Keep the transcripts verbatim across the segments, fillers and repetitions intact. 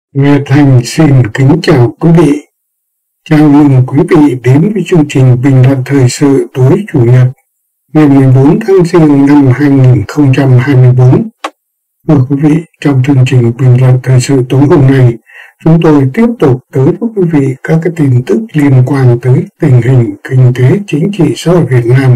Nghe Thành xin kính chào quý vị. Chào mừng quý vị đến với chương trình bình luận thời sự tối Chủ nhật ngày mười bốn tháng Giêng năm hai nghìn không trăm hai mươi tư. Mời quý vị, trong chương trình bình luận thời sự tối hôm nay, chúng tôi tiếp tục tới với quý vị các cái tin tức liên quan tới tình hình kinh tế chính trị xã hội Việt Nam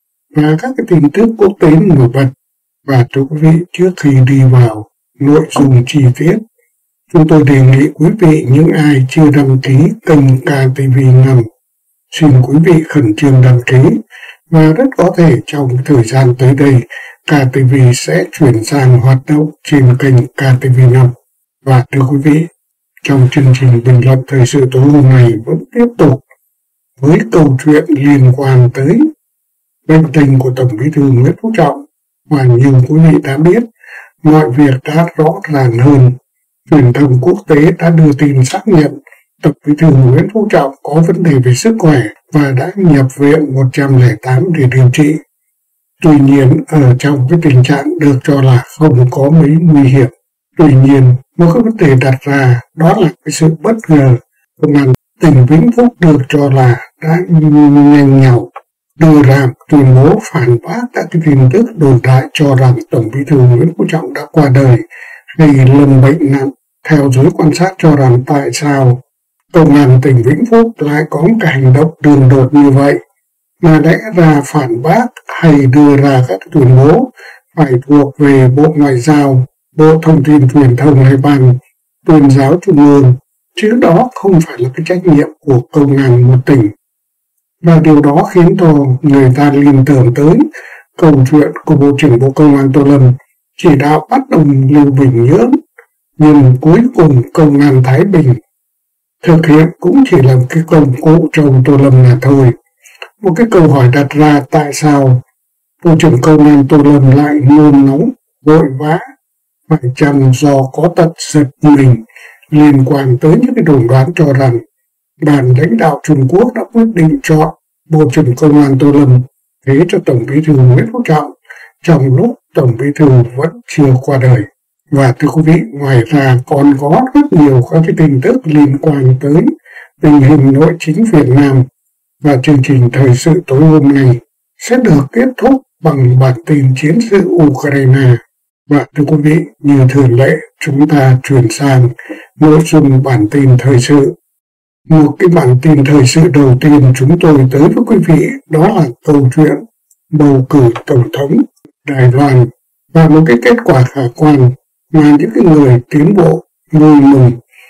và các cái tin tức quốc tế nổi bật. Và thưa quý vị, trước khi đi vào nội dung chi tiết, chúng tôi đề nghị quý vị những ai chưa đăng ký kênh ca tê vê năm, xin quý vị khẩn trương đăng ký, và rất có thể trong thời gian tới đây, ca tê vê sẽ chuyển sang hoạt động trên kênh ca tê vê năm. Và thưa quý vị, trong chương trình bình luận thời sự tối hôm nay vẫn tiếp tục với câu chuyện liên quan tới bệnh tình của Tổng Bí thư Nguyễn Phú Trọng. Và như quý vị đã biết, mọi việc đã rõ ràng hơn. Truyền thông quốc tế đã đưa tin xác nhận Tổng Bí thư Nguyễn Phú Trọng có vấn đề về sức khỏe và đã nhập viện một trăm lẻ tám để điều trị. Tuy nhiên, ở trong cái tình trạng được cho là không có mấy nguy hiểm. Tuy nhiên, một cái vấn đề đặt ra đó là cái sự bất ngờ. Công an tỉnh Vĩnh Phúc được cho là đã nhanh nhảu đưa ra tuyên bố phản bác các cái tin tức đồn đại cho rằng Tổng Bí thư Nguyễn Phú Trọng đã qua đời hay lâm bệnh nặng. Theo giới quan sát cho rằng tại sao Công an tỉnh Vĩnh Phúc lại có một cái hành động đường đột như vậy, mà lẽ ra phản bác hay đưa ra các tuyên bố phải thuộc về Bộ Ngoại giao, Bộ Thông tin Truyền thông hay Ban Tuyên giáo Trung ương, chứ đó không phải là cái trách nhiệm của công an một tỉnh. Và điều đó khiến cho người ta liên tưởng tới câu chuyện của Bộ trưởng Bộ Công an Tô Lâm chỉ đạo bắt ông Lưu Bình Nhưỡng, nhưng cuối cùng Công an Thái Bình thực hiện cũng chỉ là cái công cụ cho ông Tô Lâm là thôi. Một cái câu hỏi đặt ra, tại sao Bộ trưởng Công an Tô Lâm lại nôn nóng, vội vã, phải chăng do có tật giật mình liên quan tới những cái đồn đoán cho rằng ban lãnh đạo Trung Quốc đã quyết định chọn Bộ trưởng Công an Tô Lâm thế cho Tổng Bí thư Nguyễn Phú Trọng trong lúc Tổng Bí thư vẫn chưa qua đời. Và thưa quý vị, ngoài ra còn có rất nhiều các cái tin tức liên quan tới tình hình nội chính Việt Nam, và chương trình thời sự tối hôm nay sẽ được kết thúc bằng bản tin chiến sự Ukraine. Và thưa quý vị, như thường lệ, chúng ta chuyển sang nội dung bản tin thời sự. Một cái bản tin thời sự đầu tiên chúng tôi tới với quý vị đó là câu chuyện bầu cử Tổng thống Đài Loan và một cái kết quả khả quan mà những cái người tiến bộ vui mừng.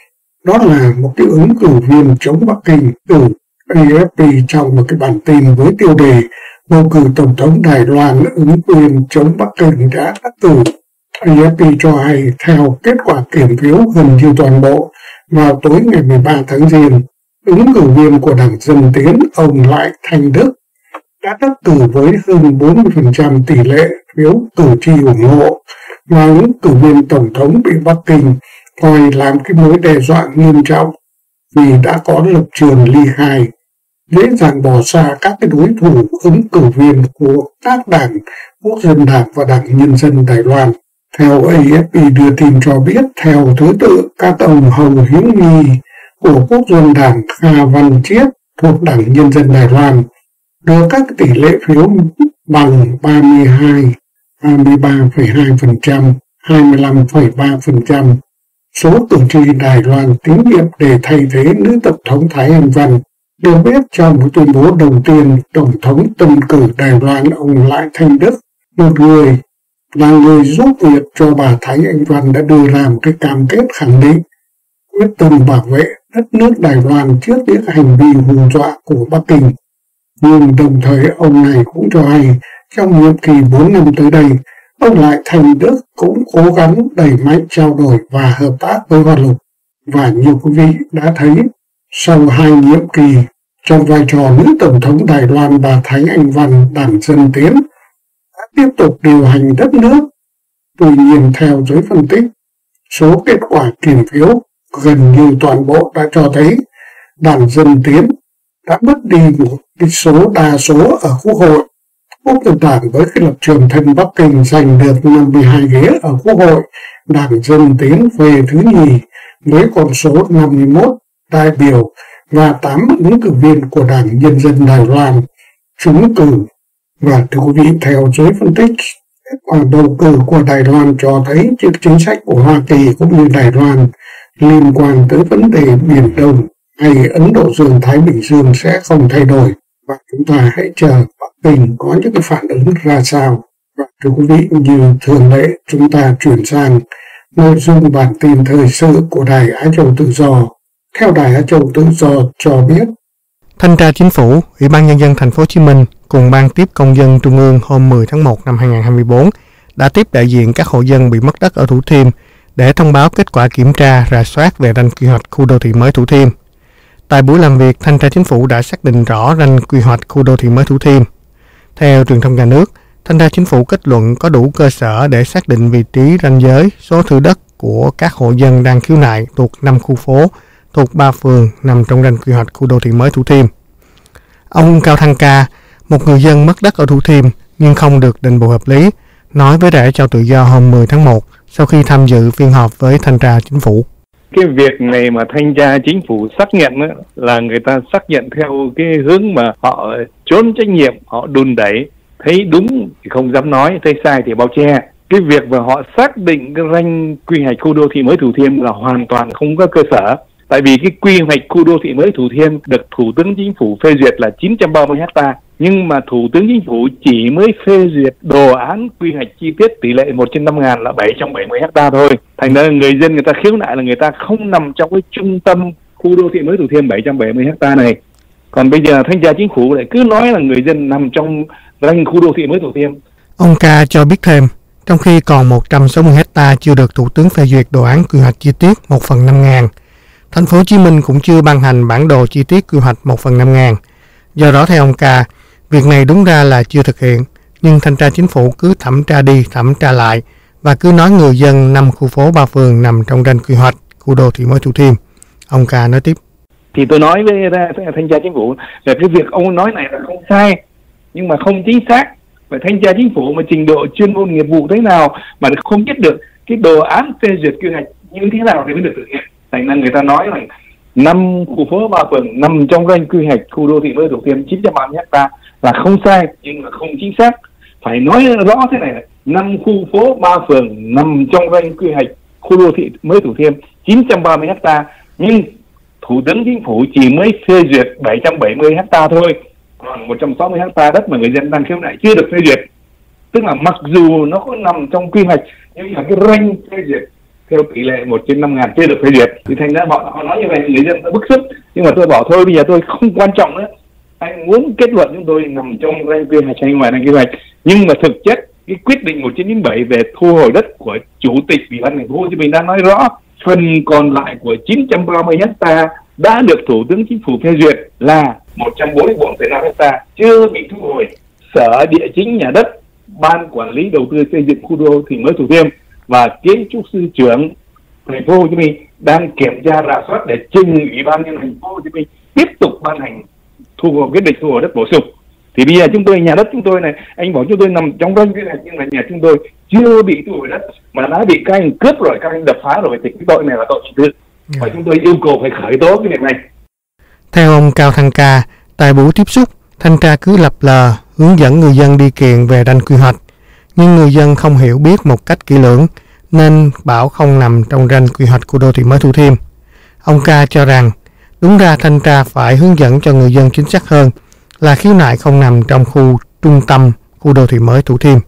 Đó là một cái ứng cử viên chống Bắc Kinh từ a ép pê trong một cái bản tin với tiêu đề bầu cử Tổng thống Đài Loan, ứng viên chống Bắc Kinh đã đắc cử. a ép pê cho hay theo kết quả kiểm phiếu gần như toàn bộ vào tối ngày mười ba tháng Giêng, ứng cử viên của Đảng Dân Tiến, ông Lại Thanh Đức, đã đắc cử với hơn bốn mươi phần trăm tỷ lệ phiếu cử tri ủng hộ, và ứng cử viên Tổng thống bị Bắc Kinh coi làm cái mối đe dọa nghiêm trọng vì đã có lập trường ly khai, dễ dàng bỏ xa các cái đối thủ ứng cử viên của các đảng Quốc dân Đảng và Đảng Nhân dân Đài Loan. Theo a ép pê đưa tin cho biết, theo thứ tự, các ông Hồng Hiếu Nghi của Quốc dân Đảng, Kha Văn Chiết thuộc Đảng Nhân dân Đài Loan được các tỷ lệ phiếu bằng ba mươi hai, ba mươi ba phẩy hai phần trăm, hai mươi lăm phẩy ba phần trăm số cử tri Đài Loan tín nhiệm để thay thế nữ Tổng thống Thái Anh Văn. Được biết, trong một tuyên bố đầu tiên, Tổng thống tân cử Đài Loan ông Lại Thanh Đức, một người là người giúp việc cho bà Thái Anh Văn, đã đưa ra một cái cam kết khẳng định quyết tâm bảo vệ đất nước Đài Loan trước những hành vi hù dọa của Bắc Kinh. Nhưng đồng thời ông này cũng cho hay trong nhiệm kỳ bốn năm tới đây, ông Lại Thanh Đức cũng cố gắng đẩy mạnh trao đổi và hợp tác với Hoa Lục. Và như quý vị đã thấy, sau hai nhiệm kỳ trong vai trò nữ Tổng thống Đài Loan, bà Thái Anh Văn, Đảng Dân Tiến đã tiếp tục điều hành đất nước. Tuy nhiên, theo giới phân tích, số kết quả kiểm phiếu gần như toàn bộ đã cho thấy Đảng Dân Tiến đã mất đi một cái số đa số ở Quốc hội. Quốc dân Đảng với cái lập trường thân Bắc Kinh giành được năm mươi hai ghế ở Quốc hội, Đảng Dân Tiến về thứ nhì với con số năm mươi mốt đại biểu và tám ứng cử viên của Đảng Nhân dân Đài Loan trúng cử. Và thưa quý vị, theo giới phân tích, kết quả bầu cử của Đài Loan cho thấy chính sách của Hoa Kỳ cũng như Đài Loan liên quan tới vấn đề Biển Đông hay Ấn Độ Dương-Thái Bình Dương sẽ không thay đổi. Và chúng ta hãy chờ Bắc Kinh có những cái phản ứng ra sao. Và thưa quý vị, như thường lệ, chúng ta chuyển sang nội dung bản tin thời sự của Đài Á Châu Tự Do. Theo Đài Á Châu Tự Do cho biết, Thanh tra Chính phủ, Ủy ban Nhân dân Thành phố Hồ Chí Minh cùng Ban tiếp công dân Trung ương hôm mười tháng một năm hai nghìn không trăm hai mươi tư đã tiếp đại diện các hộ dân bị mất đất ở Thủ Thiêm để thông báo kết quả kiểm tra rà soát về ranh quy hoạch khu đô thị mới Thủ Thiêm. Tại buổi làm việc, Thanh tra Chính phủ đã xác định rõ ranh quy hoạch khu đô thị mới Thủ Thiêm. Theo truyền thông nhà nước, Thanh tra Chính phủ kết luận có đủ cơ sở để xác định vị trí ranh giới, số thửa đất của các hộ dân đang khiếu nại thuộc năm khu phố, thuộc ba phường nằm trong ranh quy hoạch khu đô thị mới Thủ Thiêm. Ông Cao Thăng Ca, một người dân mất đất ở Thủ Thiêm nhưng không được đền bù hợp lý, nói với Đài Á Châu Tự Do hôm mười tháng một sau khi tham dự phiên họp với Thanh tra Chính phủ. Cái việc này mà Thanh tra Chính phủ xác nhận là người ta xác nhận theo cái hướng mà họ trốn trách nhiệm, họ đùn đẩy, thấy đúng thì không dám nói, thấy sai thì bao che. Cái việc mà họ xác định cái ranh quy hoạch khu đô thị mới Thủ Thiêm là hoàn toàn không có cơ sở. Tại vì cái quy hoạch khu đô thị mới Thủ Thiêm được Thủ tướng Chính phủ phê duyệt là chín trăm ba mươi héc ta, nhưng mà Thủ tướng Chính phủ chỉ mới phê duyệt đồ án quy hoạch chi tiết tỷ lệ một trên năm ngàn là bảy trăm bảy mươi héc ta thôi. Thành ra người dân người ta khiếu nại là người ta không nằm trong cái trung tâm khu đô thị mới Thủ Thiêm bảy trăm bảy mươi héc ta này. Còn bây giờ Thanh tra Chính phủ lại cứ nói là người dân nằm trong ranh khu đô thị mới Thủ Thiêm. Ông Ca cho biết thêm, trong khi còn một trăm sáu mươi héc ta chưa được Thủ tướng phê duyệt đồ án quy hoạch chi tiết một phần năm ngàn, Thành phố Hồ Chí Minh cũng chưa ban hành bản đồ chi tiết quy hoạch một phần năm ngàn. Do đó theo ông Ca, việc này đúng ra là chưa thực hiện, nhưng Thanh tra Chính phủ cứ thẩm tra đi thẩm tra lại và cứ nói người dân năm khu phố ba phường nằm trong ranh quy hoạch khu đô thị mới Thủ Thiêm. Ông Ca nói tiếp. Thì tôi nói với Thanh tra Chính phủ là cái việc ông nói này là không sai, nhưng mà không chính xác. Và Thanh tra Chính phủ mà trình độ chuyên môn nghiệp vụ thế nào mà không biết được cái đồ án phê duyệt quy hoạch như thế nào thì mới được thực hiện. Thành ra người ta nói là năm khu phố ba phường nằm trong ranh quy hoạch khu đô thị mới Thủ Thiêm chín trăm ba mươi héc ta là không sai, nhưng mà không chính xác. Phải nói rõ thế này, năm khu phố ba phường nằm trong ranh quy hoạch khu đô thị mới Thủ Thiêm chín trăm ba mươi héc ta, nhưng Thủ tướng Chính phủ chỉ mới phê duyệt bảy trăm bảy mươi héc ta thôi, còn một trăm sáu mươi héc ta đất mà người dân đang khiếu nại chưa được phê duyệt. Tức là mặc dù nó có nằm trong quy hoạch nhưng mà cái ranh phê duyệt theo tỷ lệ một trên năm ngàn chưa được phê duyệt, thì thành ra họ, họ nói như vậy người dân đã bức xúc. Nhưng mà tôi bảo thôi bây giờ tôi không quan trọng nữa, anh muốn kết luận chúng tôi nằm trong ranh quy hoạch hay ngoài ranh quy hoạch, nhưng mà thực chất cái quyết định một chín chín bảy về thu hồi đất của Chủ tịch Ủy ban thành phố Hồ Chí Minh đã nói rõ phần còn lại của chín trăm ba mươi héc ta đã được Thủ tướng Chính phủ phê duyệt là một trăm bốn mươi tư phẩy năm héc ta chưa bị thu hồi. Sở Địa chính Nhà đất, Ban Quản lý Đầu tư xây dựng khu đô thị mới Thủ Thiêm và kiến trúc sư trưởng thành phố Hồ Chí Minh đang kiểm tra rà soát để trình Ủy ban nhân dân thành phố Hồ Chí Minh tiếp tục ban hành thu hồi quyết định thu hồi đất bổ sung. Thì bây giờ chúng tôi, nhà đất chúng tôi này, anh bảo chúng tôi nằm trong ranh quy hoạch nhưng mà nhà chúng tôi chưa bị thu hồi đất mà đã bị các anh cướp rồi, các anh đập phá rồi, thì cái tội này là tội hình sự và chúng tôi yêu cầu phải khởi tố cái việc này. Theo ông Cao Thăng Ca, tại buổi tiếp xúc, thanh tra cứ lập lờ hướng dẫn người dân đi kiện về ranh quy hoạch, nhưng người dân không hiểu biết một cách kỹ lưỡng nên bảo không nằm trong ranh quy hoạch của đô thị mới Thủ Thiêm. Ông Ca cho rằng đúng ra thanh tra phải hướng dẫn cho người dân chính xác hơn là khiếu nại không nằm trong khu trung tâm khu đô thị mới Thủ Thiêm.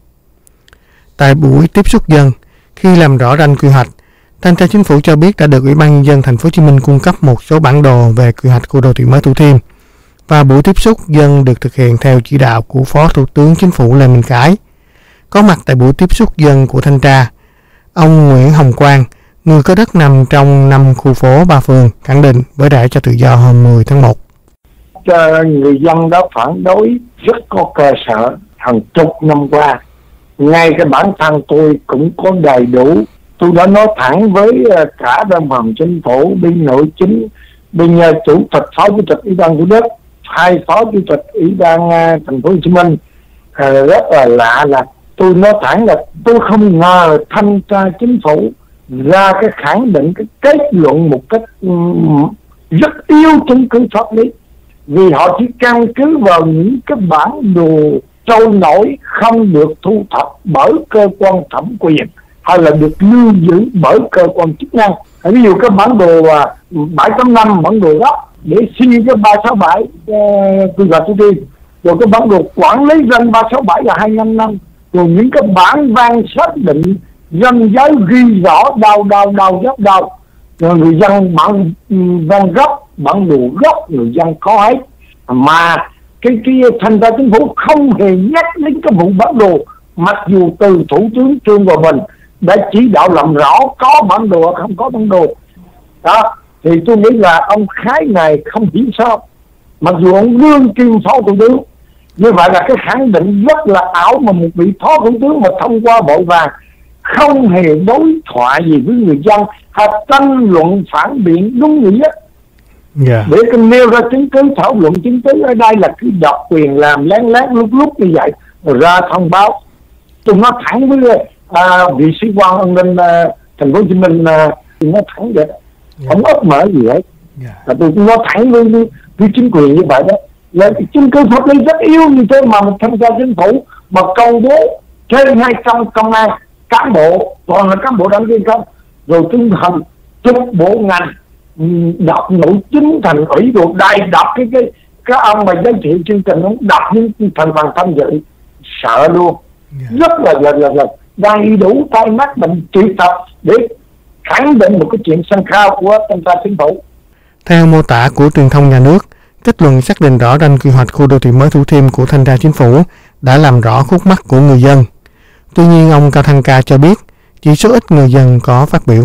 Tại buổi tiếp xúc dân, khi làm rõ ranh quy hoạch, Thanh tra Chính phủ cho biết đã được Ủy ban nhân dân Thành phố Hồ Chí Minh cung cấp một số bản đồ về quy hoạch khu đô thị mới Thủ Thiêm và buổi tiếp xúc dân được thực hiện theo chỉ đạo của Phó Thủ tướng Chính phủ Lê Minh Khái. Có mặt tại buổi tiếp xúc dân của thanh tra, ông Nguyễn Hồng Quang, người có đất nằm trong năm khu phố ba phường, khẳng định với Đài Cho Tự Do hôm mười tháng một. Cho người dân đó phản đối rất có cơ sở hàng chục năm qua. Ngay cái bản thân tôi cũng có đầy đủ. Tôi đã nói thẳng với cả Văn phòng Chính phủ, bên nội chính, bên chủ tịch, phó chủ tịch Ủy ban Thủ đức, hai phó chủ tịch Ủy ban Thành phố Hồ Chí Minh. À, rất là lạ là tôi nói thẳng là tôi không ngờ thanh tra Chính phủ ra cái khẳng định, cái kết luận một cách rất yếu chứng cứ pháp lý, vì họ chỉ căn cứ vào những cái bản đồ trôi nổi không được thu thập bởi cơ quan thẩm quyền hay là được lưu giữ bởi cơ quan chức năng. Ví dụ cái bản đồ bảy tám năm, bản đồ gốc để xin cái ba sáu bảy quy hoạch thủ thiêm, rồi cái bản đồ quản lý ranh ba sáu bảy là hai mươi lăm năm, rồi những cái bản văn xác định ranh giới ghi rõ đâu đâu đâu dốc đâu, rồi người dân bản văn gốc, bản đồ gốc người dân có hết, mà cái cái thanh tra chính phủ không hề nhắc đến cái vụ bản đồ, mặc dù từ thủ tướng Trương Hòa Bình đã chỉ đạo làm rõ có bản đồ không có bản đồ đó. Thì tôi nghĩ là ông Khái này không hiểu sao, mặc dù ông đương kim phó thủ tướng, như vậy là cái khẳng định rất là ảo mà một vị phó thủ tướng mà thông qua vội vàng, không hề đối thoại gì với người dân hay tranh luận phản biện đúng nghĩa. Yeah. Để cái nêu ra chứng cứ, thảo luận chứng cứ ở đây là cứ độc quyền làm lén lén lúc lúc như vậy rồi ra thông báo. Tôi nói thẳng với à, vị sĩ quan an ninh à, thành phố Hồ Chí Minh, à, tôi nói thẳng vậy, yeah. Không ấp mở gì hết. Yeah. Là tôi cũng nói thẳng với, với, với chính quyền như vậy đó, là chứng cứ pháp lý rất yếu như thế mà mình tham gia chính phủ mà công bố trên hai trăm công an cán bộ, toàn là cán bộ đảng viên không, rồi tinh thần chúc bộ ngành đọc nội chính thành ủy rồi đầy đọc cái cái cái ông mà giới thiệu chương trình, ông đọc những thành phần tham dự sợ luôn. Yeah. Rất là là là, là đầy đủ tay mắt mình triệu tập để khẳng định một cái chuyện sân khao của thanh tra chính phủ. Theo mô tả của truyền thông nhà nước, kết luận xác định rõ ranh quy hoạch khu đô thị mới Thủ Thiêm của thanh tra chính phủ đã làm rõ khúc mắc của người dân. Tuy nhiên, ông Cao Thăng Ca cho biết chỉ số ít người dân có phát biểu.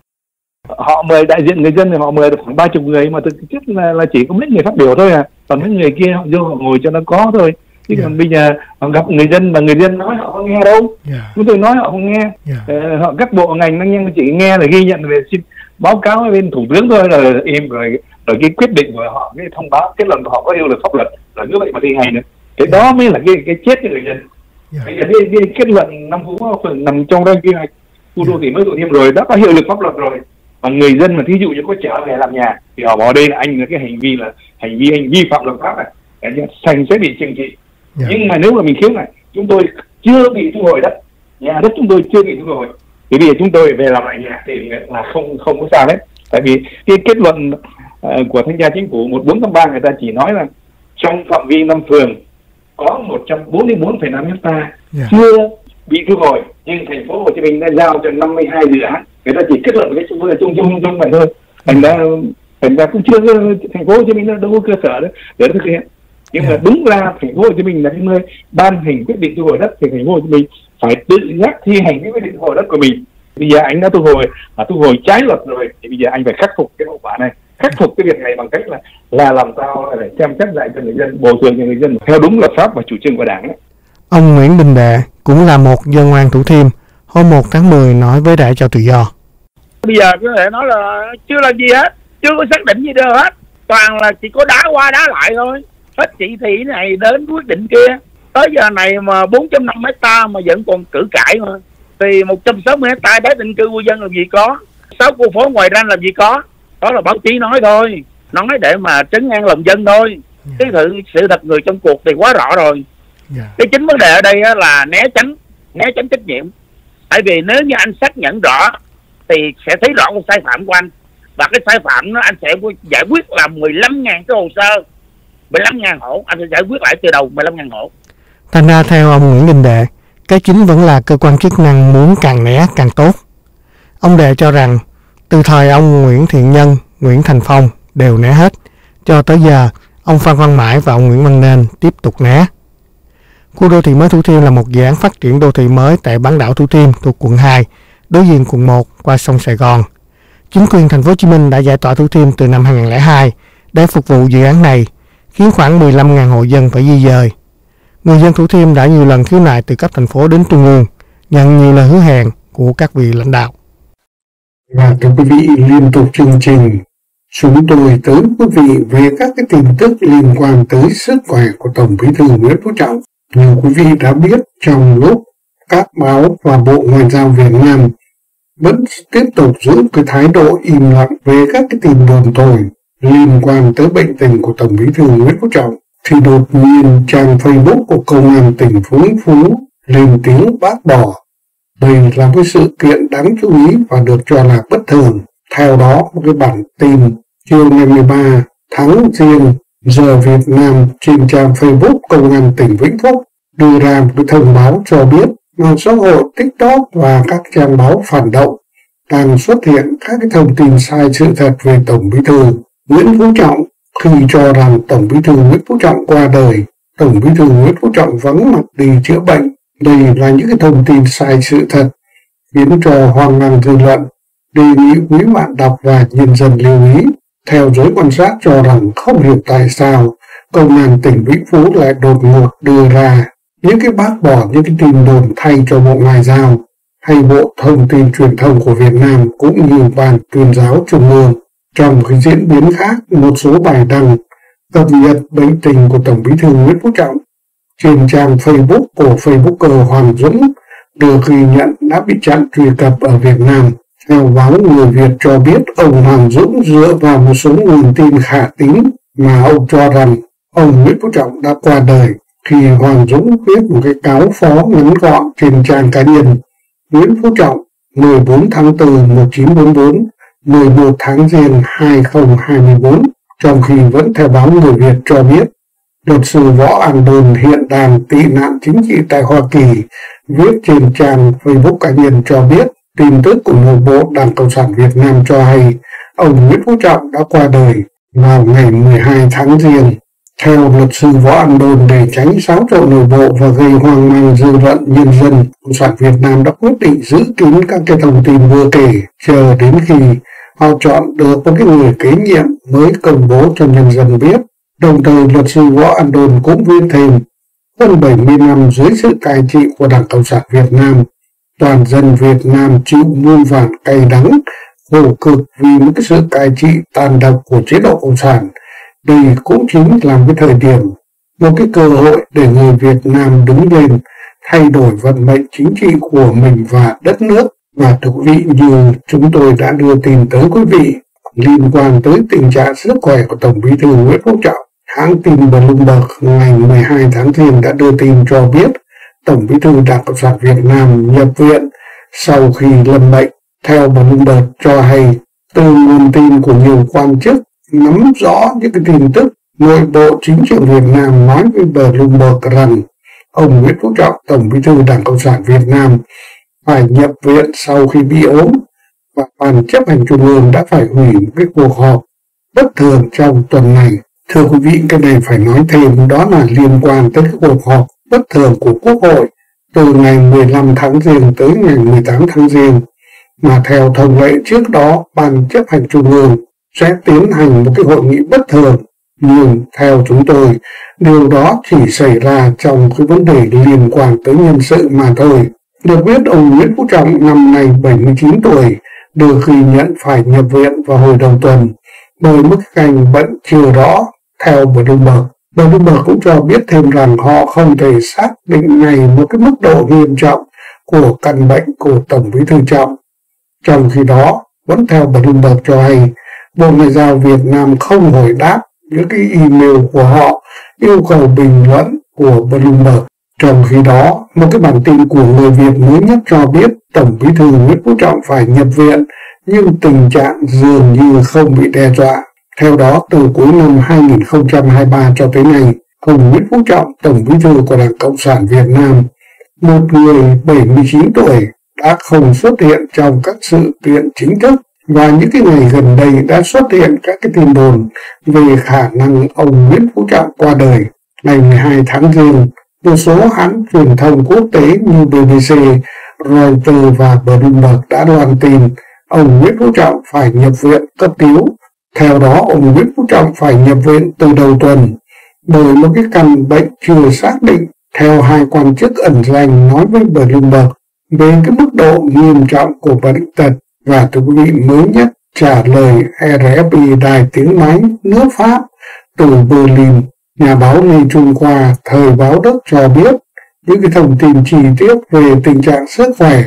Họ mời đại diện người dân thì họ mời được khoảng ba chục người, mà thực chất là, là chỉ có mấy người phát biểu thôi à, còn mấy người kia họ vô họ ngồi cho nó có thôi. Chứ yeah. Còn bây giờ họ gặp người dân mà người dân nói họ không nghe đâu. Yeah. Chúng tôi nói họ không nghe. Yeah. Ờ, họ các bộ ngành năng nhân chỉ nghe là ghi nhận về xin báo cáo bên thủ tướng thôi, rồi im rồi rồi cái quyết định của họ, cái thông báo kết luận của họ có hiệu lực pháp luật, rồi như vậy mà thi hành nữa. Cái yeah. đó mới là cái cái chết cho người dân. Yeah. Bây giờ cái, cái kết luận năm Phú Phường nằm trong đây quy hoạch khu đô thị mới Thủ Thiêm rồi, đã có hiệu lực pháp luật rồi. Mà người dân mà thí dụ như có trở về làm nhà thì họ bỏ đây là anh là cái hành vi là hành vi hành vi phạm luật pháp này, thành sẽ bị trừng trị. Yeah. Nhưng mà nếu mà mình khiếu này, chúng tôi chưa bị thu hồi đất, nhà đất chúng tôi chưa bị thu hồi, thì bây giờ chúng tôi về làm lại nhà thì là không không có sao hết. Tại vì cái kết luận uh, của thanh tra chính phủ một bốn tám ba người ta chỉ nói là trong phạm vi năm phường có một trăm bốn mươi bốn phẩy năm hectare yeah. chưa bị thu hồi, nhưng thành phố Hồ Chí Minh đã giao cho năm mươi hai dự án, người ta chỉ kết luận cái chung chung chung chung vậy thôi, thành ra thành ra cũng chưa, thành phố Hồ Chí Minh nó đâu có cơ sở đấy để thực hiện. Nhưng yeah. mà đúng ra thành phố Hồ Chí Minh là cái nơi ban hành quyết định thu hồi đất, thì thành phố Hồ Chí Minh phải tự giác thi hành cái quyết định thu hồi đất của mình. Bây giờ anh đã thu hồi và thu hồi trái luật rồi, thì bây giờ anh phải khắc phục cái hậu quả này, khắc phục cái việc này bằng cách là là làm sao để xem xét lại cho người dân, bồi thường cho người dân theo đúng luật pháp và chủ trương của Đảng đấy. Ông Nguyễn Đình Đệ cũng là một dân ngoan Thủ Thiêm, hôm một tháng mười nói với Đài Cho Tự Do. Bây giờ có thể nói là chưa làm gì hết, chưa có xác định gì đâu hết, toàn là chỉ có đá qua đá lại thôi. Hết chỉ thị này đến quyết định kia, tới giờ này mà bốn trăm năm mươi hectare mà vẫn còn cử cãi mà. Thì một trăm sáu mươi hectare đất định cư của dân làm gì có, sáu khu phố ngoài ranh làm gì có. Đó là báo chí nói thôi, nói để mà trấn an lòng dân thôi. Cái sự, sự thật người trong cuộc thì quá rõ rồi. Yeah. Cái chính vấn đề ở đây là né tránh né tránh trách nhiệm. Tại vì nếu như anh xác nhận rõ thì sẽ thấy rõ cái sai phạm của anh, và cái sai phạm nó anh sẽ giải quyết là mười lăm nghìn cái hồ sơ, mười lăm nghìn hộ, anh sẽ giải quyết lại từ đầu mười lăm nghìn hộ. Thành ra theo ông Nguyễn Đình Đệ, cái chính vẫn là cơ quan chức năng muốn càng né càng tốt. Ông Đệ cho rằng từ thời ông Nguyễn Thiện Nhân, Nguyễn Thành Phong đều né hết, cho tới giờ ông Phan Văn Mãi và ông Nguyễn Văn Nên tiếp tục né. Khu đô thị mới Thủ Thiêm là một dự án phát triển đô thị mới tại bán đảo Thủ Thiêm thuộc quận hai, đối diện quận một qua sông Sài Gòn. Chính quyền thành phố Hồ Chí Minh đã giải tỏa Thủ Thiêm từ năm hai không không hai để phục vụ dự án này, khiến khoảng mười lăm nghìn hộ dân phải di dời. Người dân Thủ Thiêm đã nhiều lần khiếu nại từ cấp thành phố đến trung ương, nhận nhiều lời hứa hẹn của các vị lãnh đạo. Và thưa quý vị, liên tục chương trình, chúng tôi tới quý vị về các cái tin tức liên quan tới sức khỏe của Tổng Bí thư Nguyễn Phú Trọng. Như quý vị đã biết, trong lúc các báo và Bộ Ngoại giao Việt Nam vẫn tiếp tục giữ cái thái độ im lặng về các cái tin đồn thổi liên quan tới bệnh tình của Tổng Bí thư Nguyễn Phú Trọng, thì đột nhiên trang Facebook của Công an tỉnh Vĩnh Phúc lên tiếng bác bỏ. Đây là một sự kiện đáng chú ý và được cho là bất thường. Theo đó, một cái bản tin chiều ngày mười ba tháng Giêng giờ Việt Nam trên trang Facebook Công an tỉnh Vĩnh Phúc đưa ra một cái thông báo cho biết mạng xã hội TikTok và các trang báo phản động đang xuất hiện các cái thông tin sai sự thật về Tổng Bí thư Nguyễn Phú Trọng khi cho rằng Tổng Bí thư Nguyễn Phú Trọng qua đời, Tổng Bí thư Nguyễn Phú Trọng vắng mặt đi chữa bệnh. Đây là những cái thông tin sai sự thật khiến cho hoang mang dư luận. Đề nghị quý bạn đọc và nhân dân lưu ý. Theo giới quan sát cho rằng không hiểu tại sao Công an tỉnh Vĩnh Phúc lại đột ngột đưa ra những cái bác bỏ những cái tin đồn thay cho Bộ Ngoại giao hay Bộ Thông tin Truyền thông của Việt Nam cũng như Ban Tuyên giáo Trung ương. Trong cái diễn biến khác, một số bài đăng cập nhật bệnh tình của Tổng Bí thư Nguyễn Phú Trọng trên trang Facebook của Facebooker Hoàng Dũng được ghi nhận đã bị chặn truy cập ở Việt Nam. Theo báo Người Việt cho biết, ông Hoàng Dũng dựa vào một số nguồn tin khả tín mà ông cho rằng ông Nguyễn Phú Trọng đã qua đời. Khi Hoàng Dũng viết một cái cáo phó ngắn gọn trên trang cá nhân Nguyễn Phú Trọng mười bốn tháng tư năm một nghìn chín trăm bốn mươi tư, mười một tháng Giêng hai nghìn không trăm hai mươi tư, trong khi vẫn theo báo Người Việt cho biết luật sư Võ An Đôn hiện đang tị nạn chính trị tại Hoa Kỳ viết trên trang Facebook cá nhân cho biết tin tức của nội bộ Đảng Cộng sản Việt Nam cho hay ông Nguyễn Phú Trọng đã qua đời vào ngày mười hai tháng Giêng. Theo luật sư Võ An Đôn, để tránh xáo trộn nội bộ và gây hoang mang dư luận nhân dân, Cộng sản Việt Nam đã quyết định giữ kín các cái thông tin vừa kể chờ đến khi họ chọn được một cái người kế nhiệm mới công bố cho nhân dân biết. Đồng thời, luật sư Võ An Đôn cũng viết thêm, hơn bảy mươi năm dưới sự cai trị của Đảng Cộng sản Việt Nam, toàn dân Việt Nam chịu muôn vàn cay đắng, khổ cực vì những cái sự cai trị tàn độc của chế độ Cộng sản. Đây cũng chính là cái thời điểm, một cái cơ hội để người Việt Nam đứng lên thay đổi vận mệnh chính trị của mình và đất nước. Và thưa quý vị, như chúng tôi đã đưa tin tới quý vị liên quan tới tình trạng sức khỏe của Tổng Bí thư Nguyễn Phú Trọng, hãng tin Bloomberg ngày mười hai tháng Giêng đã đưa tin cho biết Tổng Bí thư Đảng Cộng sản Việt Nam nhập viện sau khi lâm bệnh. Theo Bloomberg cho hay, từ nguồn tin của nhiều quan chức nắm rõ những cái tin tức, nội bộ chính trị Việt Nam nói với Bloomberg rằng ông Nguyễn Phú Trọng, Tổng Bí thư Đảng Cộng sản Việt Nam, phải nhập viện sau khi bị ốm, và Ban chấp hành Trung ương đã phải hủy một cái cuộc họp bất thường trong tuần này. Thưa quý vị, cái này phải nói thêm, đó là liên quan tới cái cuộc họp bất thường của Quốc hội từ ngày mười lăm tháng Giêng tới ngày mười tám tháng Giêng, mà theo thông lệ trước đó Ban chấp hành Trung ương sẽ tiến hành một cái hội nghị bất thường. Nhưng theo chúng tôi, điều đó chỉ xảy ra trong cái vấn đề liên quan tới nhân sự mà thôi. Được biết, ông Nguyễn Phú Trọng năm nay bảy mươi chín tuổi, được ghi nhận phải nhập viện vào hồi đầu tuần bởi mức cảnh bệnh chưa rõ. Theo Bloomberg, Bloomberg cũng cho biết thêm rằng họ không thể xác định ngay một cái mức độ nghiêm trọng của căn bệnh của Tổng Bí thư Trọng. Trong khi đó, vẫn theo Bloomberg cho hay, Bộ Ngoại giao Việt Nam không hồi đáp những cái email của họ yêu cầu bình luận của Bloomberg. Trong khi đó, một cái bản tin của Người Việt mới nhất cho biết Tổng Bí thư Nguyễn Phú Trọng phải nhập viện nhưng tình trạng dường như không bị đe dọa. Theo đó, từ cuối năm hai nghìn không trăm hai mươi ba cho tới nay, ông Nguyễn Phú Trọng, Tổng Bí thư của Đảng Cộng sản Việt Nam, một người bảy mươi chín tuổi, đã không xuất hiện trong các sự kiện chính thức, và những cái ngày gần đây đã xuất hiện các cái tin đồn về khả năng ông Nguyễn Phú Trọng qua đời. Ngày mười hai tháng Giêng, một số hãng truyền thông quốc tế như bê bê xê, Reuters và Bloomberg đã loan tin ông Nguyễn Phú Trọng phải nhập viện cấp cứu. Theo đó, ông Nguyễn Phú Trọng phải nhập viện từ đầu tuần bởi một cái căn bệnh chưa xác định. Theo hai quan chức ẩn danh nói với Bloomberg về cái mức độ nghiêm trọng của bệnh tật. Và thưa quý vị, mới nhất trả lời rờ ép pê đài tiếng nói nước Pháp từ Berlin, nhà báo Lê Trung Khoa thời báo Đức cho biết những cái thông tin chi tiết về tình trạng sức khỏe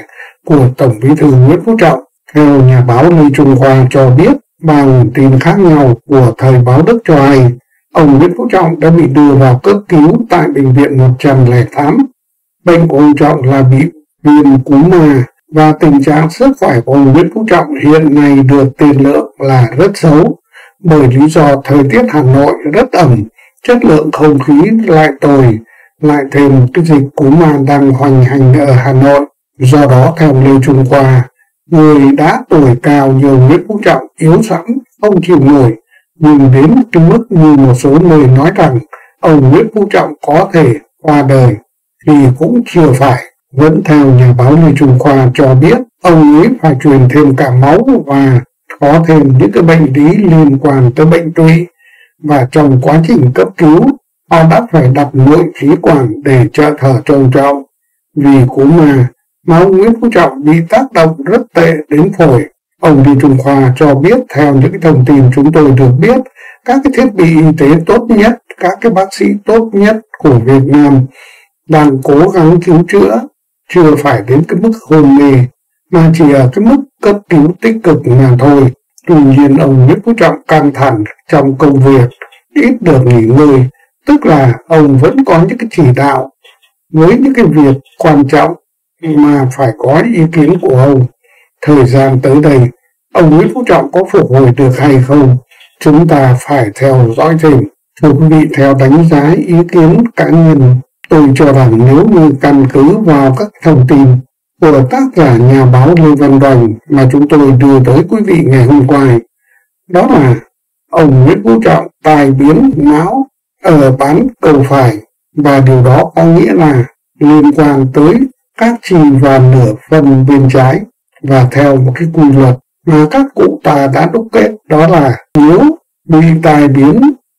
của Tổng Bí thư Nguyễn Phú Trọng. Theo nhà báo Lê Trung Khoa cho biết, ba nguồn tin khác nhau của Thời báo Đức cho hay, ông Nguyễn Phú Trọng đã bị đưa vào cấp cứu tại bệnh viện một trăm lẻ tám. Bệnh của ông Trọng là bị viêm cúm ma và tình trạng sức khỏe của ông Nguyễn Phú Trọng hiện nay được tiên lượng là rất xấu, bởi lý do thời tiết Hà Nội rất ẩm, chất lượng không khí lại tồi, lại thêm cái dịch cúm ma đang hoành hành ở Hà Nội. Do đó, theo Lê Trung Khoa, người đã tuổi cao như Nguyễn Phú Trọng yếu sẵn, không chịu nổi, nhưng đến cái mức như một số người nói rằng ông Nguyễn Phú Trọng có thể qua đời thì cũng chưa phải. Vẫn theo nhà báo Lê Trung Khoa cho biết, ông ấy phải truyền thêm cả máu và có thêm những cái bệnh lý liên quan tới bệnh tụy, và trong quá trình cấp cứu họ đã phải đặt nội khí quản để trợ thở cho ông Trọng. Vì cúm ma mà ông Nguyễn Phú Trọng bị tác động rất tệ đến phổi. Ông Lê Trung Khoa cho biết, theo những cái thông tin chúng tôi được biết, các cái thiết bị y tế tốt nhất, các cái bác sĩ tốt nhất của Việt Nam đang cố gắng cứu chữa, chưa phải đến cái mức hôn mê, mà chỉ ở cái mức cấp cứu tích cực mà thôi. Tuy nhiên, ông Nguyễn Phú Trọng căng thẳng trong công việc, ít được nghỉ ngơi, tức là ông vẫn có những cái chỉ đạo với những cái việc quan trọng mà phải có ý kiến của ông. Thời gian tới đây, ông Nguyễn Phú Trọng có phục hồi được hay không, chúng ta phải theo dõi thêm. Thưa quý vị, theo đánh giá ý kiến cá nhân, tôi cho rằng nếu như căn cứ vào các thông tin của tác giả nhà báo Lê Văn Đoàn mà chúng tôi đưa tới quý vị ngày hôm qua, đó là ông Nguyễn Phú Trọng tai biến não ở bán cầu phải, và điều đó có nghĩa là liên quan tới các chi và nửa phần bên trái. Và theo một cái quy luật mà các cụ ta đã đúc kết, đó là nếu bị tai biến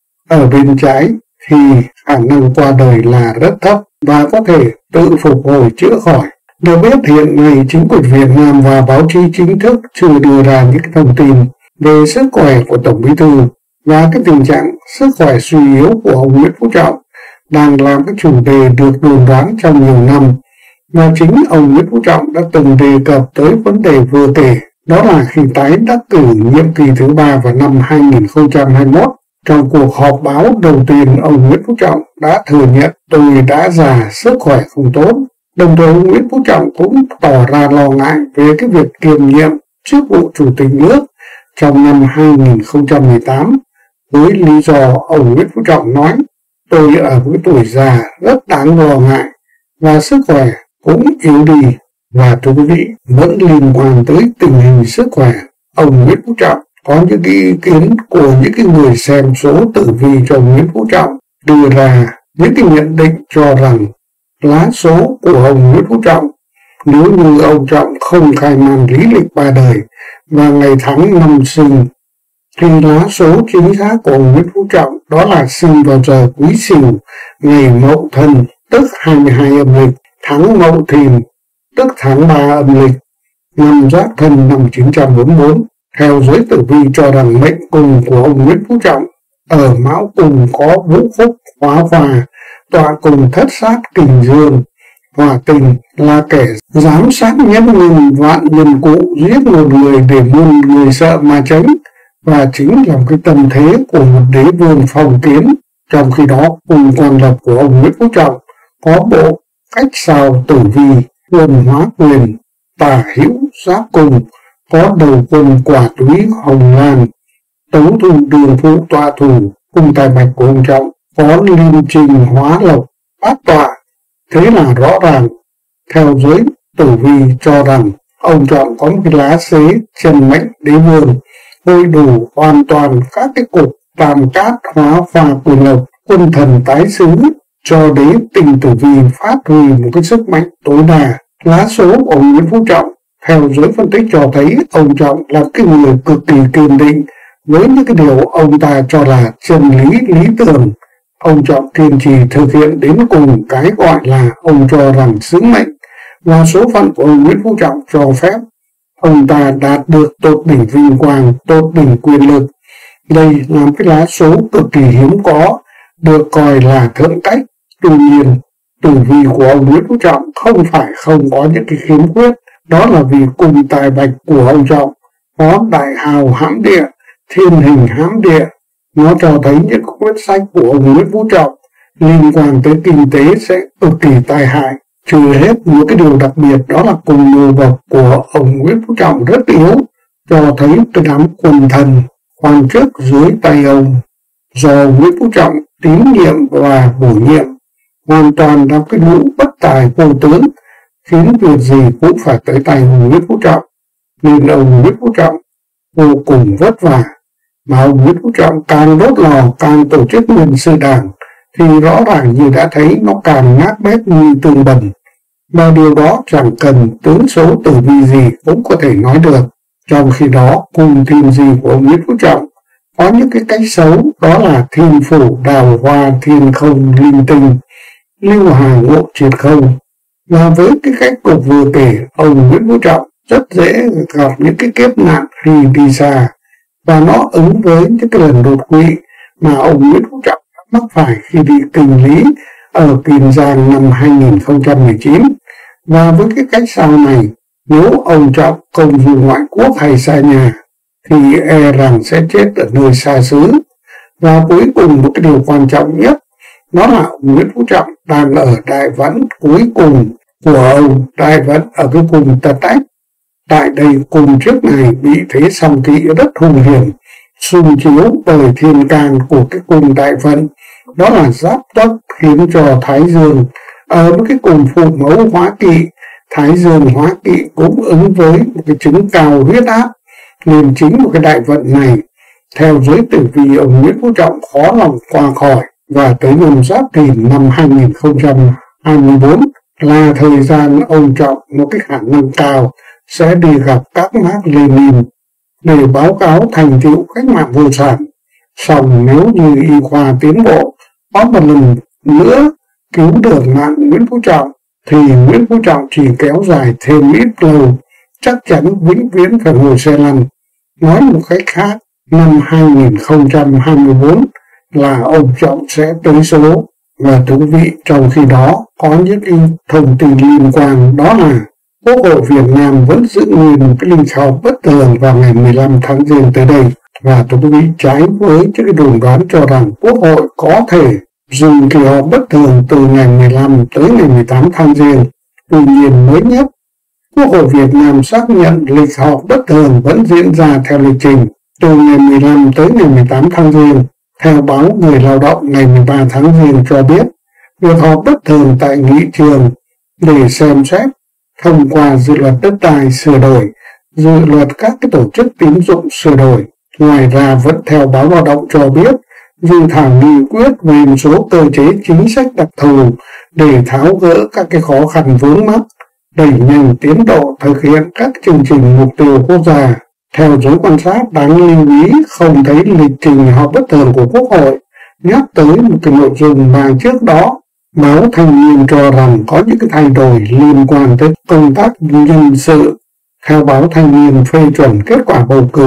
ở bên trái thì khả năng qua đời là rất thấp và có thể tự phục hồi chữa khỏi. Được biết, hiện nay chính quyền Việt Nam và báo chí chính thức chưa đưa ra những cái thông tin về sức khỏe của Tổng Bí thư, và cái tình trạng sức khỏe suy yếu của ông Nguyễn Phú Trọng đang làm cái chủ đề được đồn đoán trong nhiều năm. Và chính ông Nguyễn Phú Trọng đã từng đề cập tới vấn đề vừa kể, đó là khi tái đắc cử nhiệm kỳ thứ ba vào năm hai nghìn không trăm hai mươi mốt. Trong cuộc họp báo đầu tiên, ông Nguyễn Phú Trọng đã thừa nhận tôi đã già, sức khỏe không tốt. Đồng thời, ông Nguyễn Phú Trọng cũng tỏ ra lo ngại về cái việc kiêm nhiệm chức vụ Chủ tịch nước trong năm hai nghìn không trăm mười tám, với lý do ông Nguyễn Phú Trọng nói tôi ở với tuổi già rất đáng lo ngại và sức khỏe cũng yếu đi. Và thưa quý vị, vẫn liên quan tới tình hình sức khỏe, ông Nguyễn Phú Trọng có những ý kiến của những cái người xem số tử vi cho ông Nguyễn Phú Trọng đưa ra những cái nhận định cho rằng lá số của ông Nguyễn Phú Trọng, nếu như ông Trọng không khai man lý lịch ba đời và ngày tháng năm sinh, thì lá số chính xác của ông Nguyễn Phú Trọng đó là sinh vào giờ Quý Sửu, ngày Mậu Thân, tức hai mươi hai âm lịch, tháng Mậu Thìn, tức tháng ba âm lịch, năm Giáp Thân năm một nghìn chín trăm bốn mươi tư. Theo giới tử vi cho rằng mệnh cùng của ông Nguyễn Phú Trọng ở Mão Cùng có Vũ Phúc, Hóa Hòa, tọa cùng Thất Sát, Kình Dương. Hỏa Tình là kẻ giám sát nhân nghìn vạn nhân cụ, giết một người để muôn người sợ mà tránh, và chính là cái tâm thế của một đế vương phong kiến. Trong khi đó, cùng quan lập của ông Nguyễn Phú Trọng có bộ cách sao tử vi quân hóa quyền, tả hữu giáp cùng, có đầu quân Quả Túy Hồng Lan, tấu thu Đường Phụ tọa thủ, cùng tài bạch của ông Trọng có Liên Trình Hóa Lộc bát tọa. Thế là rõ ràng, theo giới tử vi cho rằng ông Trọng có một cái lá xế chân mệnh đế vương, hội đủ hoàn toàn các cái cục tam cát hóa pha quyền lộc, quân thần tái xứ, cho đến tình tử vi phát huy một cái sức mạnh tối đa. Lá số của ông Nguyễn Phú Trọng, theo giới phân tích cho thấy ông Trọng là cái người cực kỳ kiên định với những cái điều ông ta cho là chân lý lý tưởng. Ông Trọng kiên trì thực hiện đến cùng cái gọi là ông cho rằng sứ mệnh và số phận của ông Nguyễn Phú Trọng cho phép. Ông ta đạt được tột đỉnh vinh quang, tột đỉnh quyền lực. Đây là cái lá số cực kỳ hiếm có, được coi là thượng cách. Tuy nhiên, tử vi của ông Nguyễn Phú Trọng không phải không có những cái khiếm khuyết, Đó là vì cùng tài bạch của ông Trọng có đại hào hãm địa, thiên hình hãm địa. Nó cho thấy những quyết sách của ông Nguyễn Phú Trọng liên quan tới kinh tế sẽ cực kỳ tai hại. Trừ hết một cái điều đặc biệt, đó là cùng mưu bậc của ông Nguyễn Phú Trọng rất yếu, cho thấy cái đám quần thần quan chức dưới tay ông do Nguyễn Phú Trọng tín nhiệm và bổ nhiệm hoàn toàn là cái lũ bất tài vô tướng, khiến việc gì cũng phải tới tay ông Nguyễn Phú Trọng, nên ông Nguyễn Phú Trọng vô cùng vất vả. Mà ông Nguyễn Phú Trọng càng đốt lò, càng tổ chức nhân sự đảng, thì rõ ràng như đã thấy nó càng nát bét như tương bần. Và điều đó chẳng cần tướng số tử vi gì cũng có thể nói được. Trong khi đó, cùng thiên di của ông Nguyễn Phú Trọng có những cái cách xấu, đó là thiên phủ đào hoa thiên không linh tinh, lưu hà ngộ triệt không. Và với cái cách cục vừa kể, ông Nguyễn Phú Trọng rất dễ gặp những cái kiếp nạn khi đi xa, và nó ứng với những cái lần đột quỵ mà ông Nguyễn Phú Trọng mắc phải khi đi Kinh Lý ở Kiên Giang năm hai nghìn không trăm mười chín. Và với cái cách sau này, nếu ông Trọng công du ngoại quốc hay xa nhà thì e rằng sẽ chết ở nơi xa xứ. Và cuối cùng một cái điều quan trọng nhất, đó là ông Nguyễn Phú Trọng đang ở đại vận cuối cùng của ông, đại vận ở cái cung Tật Ách. Tại đây cung trước này bị thế song kỵ rất hung hiểm, xung chiếu bởi thiên can của cái cung đại vận, đó là giáp tuất, khiến cho Thái Dương ở với cái cung phụ mẫu hóa kỵ. Thái Dương hóa kỵ cũng ứng với một cái chứng cao huyết áp, nên chính một cái đại vận này theo giới tử vi ông Nguyễn Phú Trọng khó lòng qua khỏi. Và tới năm Giáp Thìn năm hai nghìn không trăm hai mươi tư là thời gian ông Trọng một cái khả năng cao sẽ đi gặp các Mác Lênin để báo cáo thành tựu cách mạng vô sản. Song nếu như y khoa tiến bộ có một lần nữa cứu được mạng Nguyễn Phú Trọng thì Nguyễn Phú Trọng chỉ kéo dài thêm ít lâu, chắc chắn vĩnh viễn phải ngồi xe lăn. Nói một cách khác, năm hai nghìn không trăm hai mươi tư là ông Trọng sẽ tới số. Và thú vị, trong khi đó có những thông tin liên quan, đó là Quốc hội Việt Nam vẫn giữ nguyên một cái lịch họp bất thường vào ngày mười lăm tháng Giêng tới đây. Và thú vị, trái với những cái đồn đoán cho rằng Quốc hội có thể dừng kỳ họp bất thường từ ngày mười lăm tới ngày mười tám tháng Giêng. Tuy nhiên mới nhất, Quốc hội Việt Nam xác nhận lịch họp bất thường vẫn diễn ra theo lịch trình từ ngày mười lăm tới ngày mười tám tháng Giêng. Theo báo Người Lao động ngày mười ba tháng Giêng cho biết, việc họp bất thường tại nghị trường để xem xét thông qua dự luật đất đai sửa đổi, dự luật các cái tổ chức tín dụng sửa đổi. Ngoài ra, vẫn theo báo Lao động cho biết, dự thảo nghị quyết về một số cơ chế chính sách đặc thù để tháo gỡ các cái khó khăn vướng mắc, đẩy nhanh tiến độ thực hiện các chương trình mục tiêu quốc gia. Theo giới quan sát, đáng lưu ý không thấy lịch trình họp bất thường của Quốc hội nhắc tới một cái nội dung mà trước đó báo Thanh Niên cho rằng có những cái thay đổi liên quan tới công tác nhân sự. Theo báo Thanh Niên phê chuẩn kết quả bầu cử,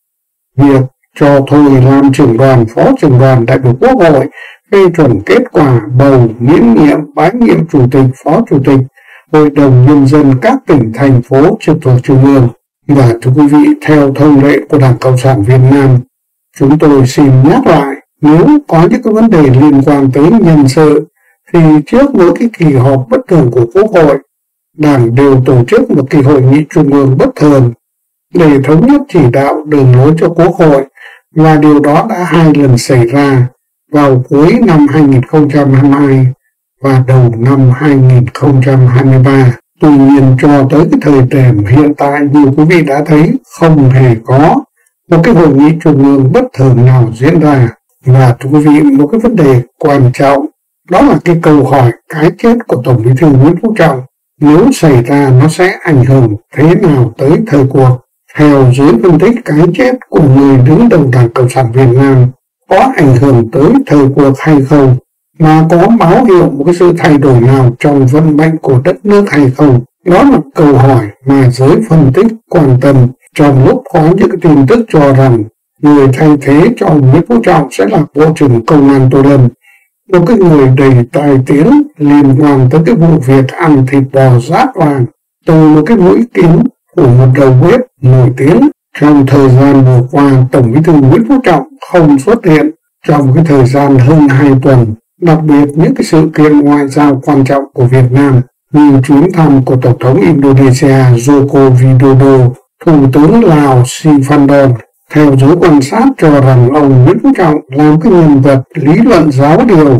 việc cho thôi làm trưởng đoàn, phó trưởng đoàn đại biểu Quốc hội, phê chuẩn kết quả bầu miễn nhiệm bãi nhiệm chủ tịch, phó chủ tịch Hội đồng Nhân dân các tỉnh, thành phố trực thuộc Trung ương. Và thưa quý vị, theo thông lệ của Đảng Cộng sản Việt Nam, chúng tôi xin nhắc lại, nếu có những cái vấn đề liên quan tới nhân sự, thì trước mỗi cái kỳ họp bất thường của Quốc hội, Đảng đều tổ chức một kỳ hội nghị trung ương bất thường để thống nhất chỉ đạo đường lối cho Quốc hội, và điều đó đã hai lần xảy ra vào cuối năm hai nghìn không trăm hai mươi hai và đầu năm hai nghìn không trăm hai mươi ba. Tuy nhiên cho tới cái thời điểm hiện tại, như quý vị đã thấy, không hề có một cái hội nghị trung ương bất thường nào diễn ra. Và thưa quý vị, một cái vấn đề quan trọng, đó là cái câu hỏi cái chết của Tổng Bí thư Nguyễn Phú Trọng nếu xảy ra nó sẽ ảnh hưởng thế nào tới thời cuộc. Theo giới phân tích, cái chết của người đứng đầu Đảng Cộng sản Việt Nam có ảnh hưởng tới thời cuộc hay không, mà có báo hiệu một cái sự thay đổi nào trong vận mệnh của đất nước hay không. Đó là câu hỏi mà giới phân tích quan tâm trong lúc có những cái tin tức cho rằng người thay thế cho ông Nguyễn Phú Trọng sẽ là Bộ trưởng Công an Tô Lâm, một cái người đầy tài tiếng liên quan tới cái vụ việc ăn thịt bò rát vàng từ một cái mũi kiếm của một đầu bếp nổi tiếng. Trong thời gian vừa qua, Tổng Bí thư Nguyễn Phú Trọng không xuất hiện trong cái thời gian hơn hai tuần, đặc biệt những cái sự kiện ngoại giao quan trọng của Việt Nam như chuyến thăm của Tổng thống Indonesia Joko Widodo, Thủ tướng Lào Siphandon. Theo giới quan sát cho rằng ông Nguyễn Phú Trọng làm cái nhân vật lý luận giáo điều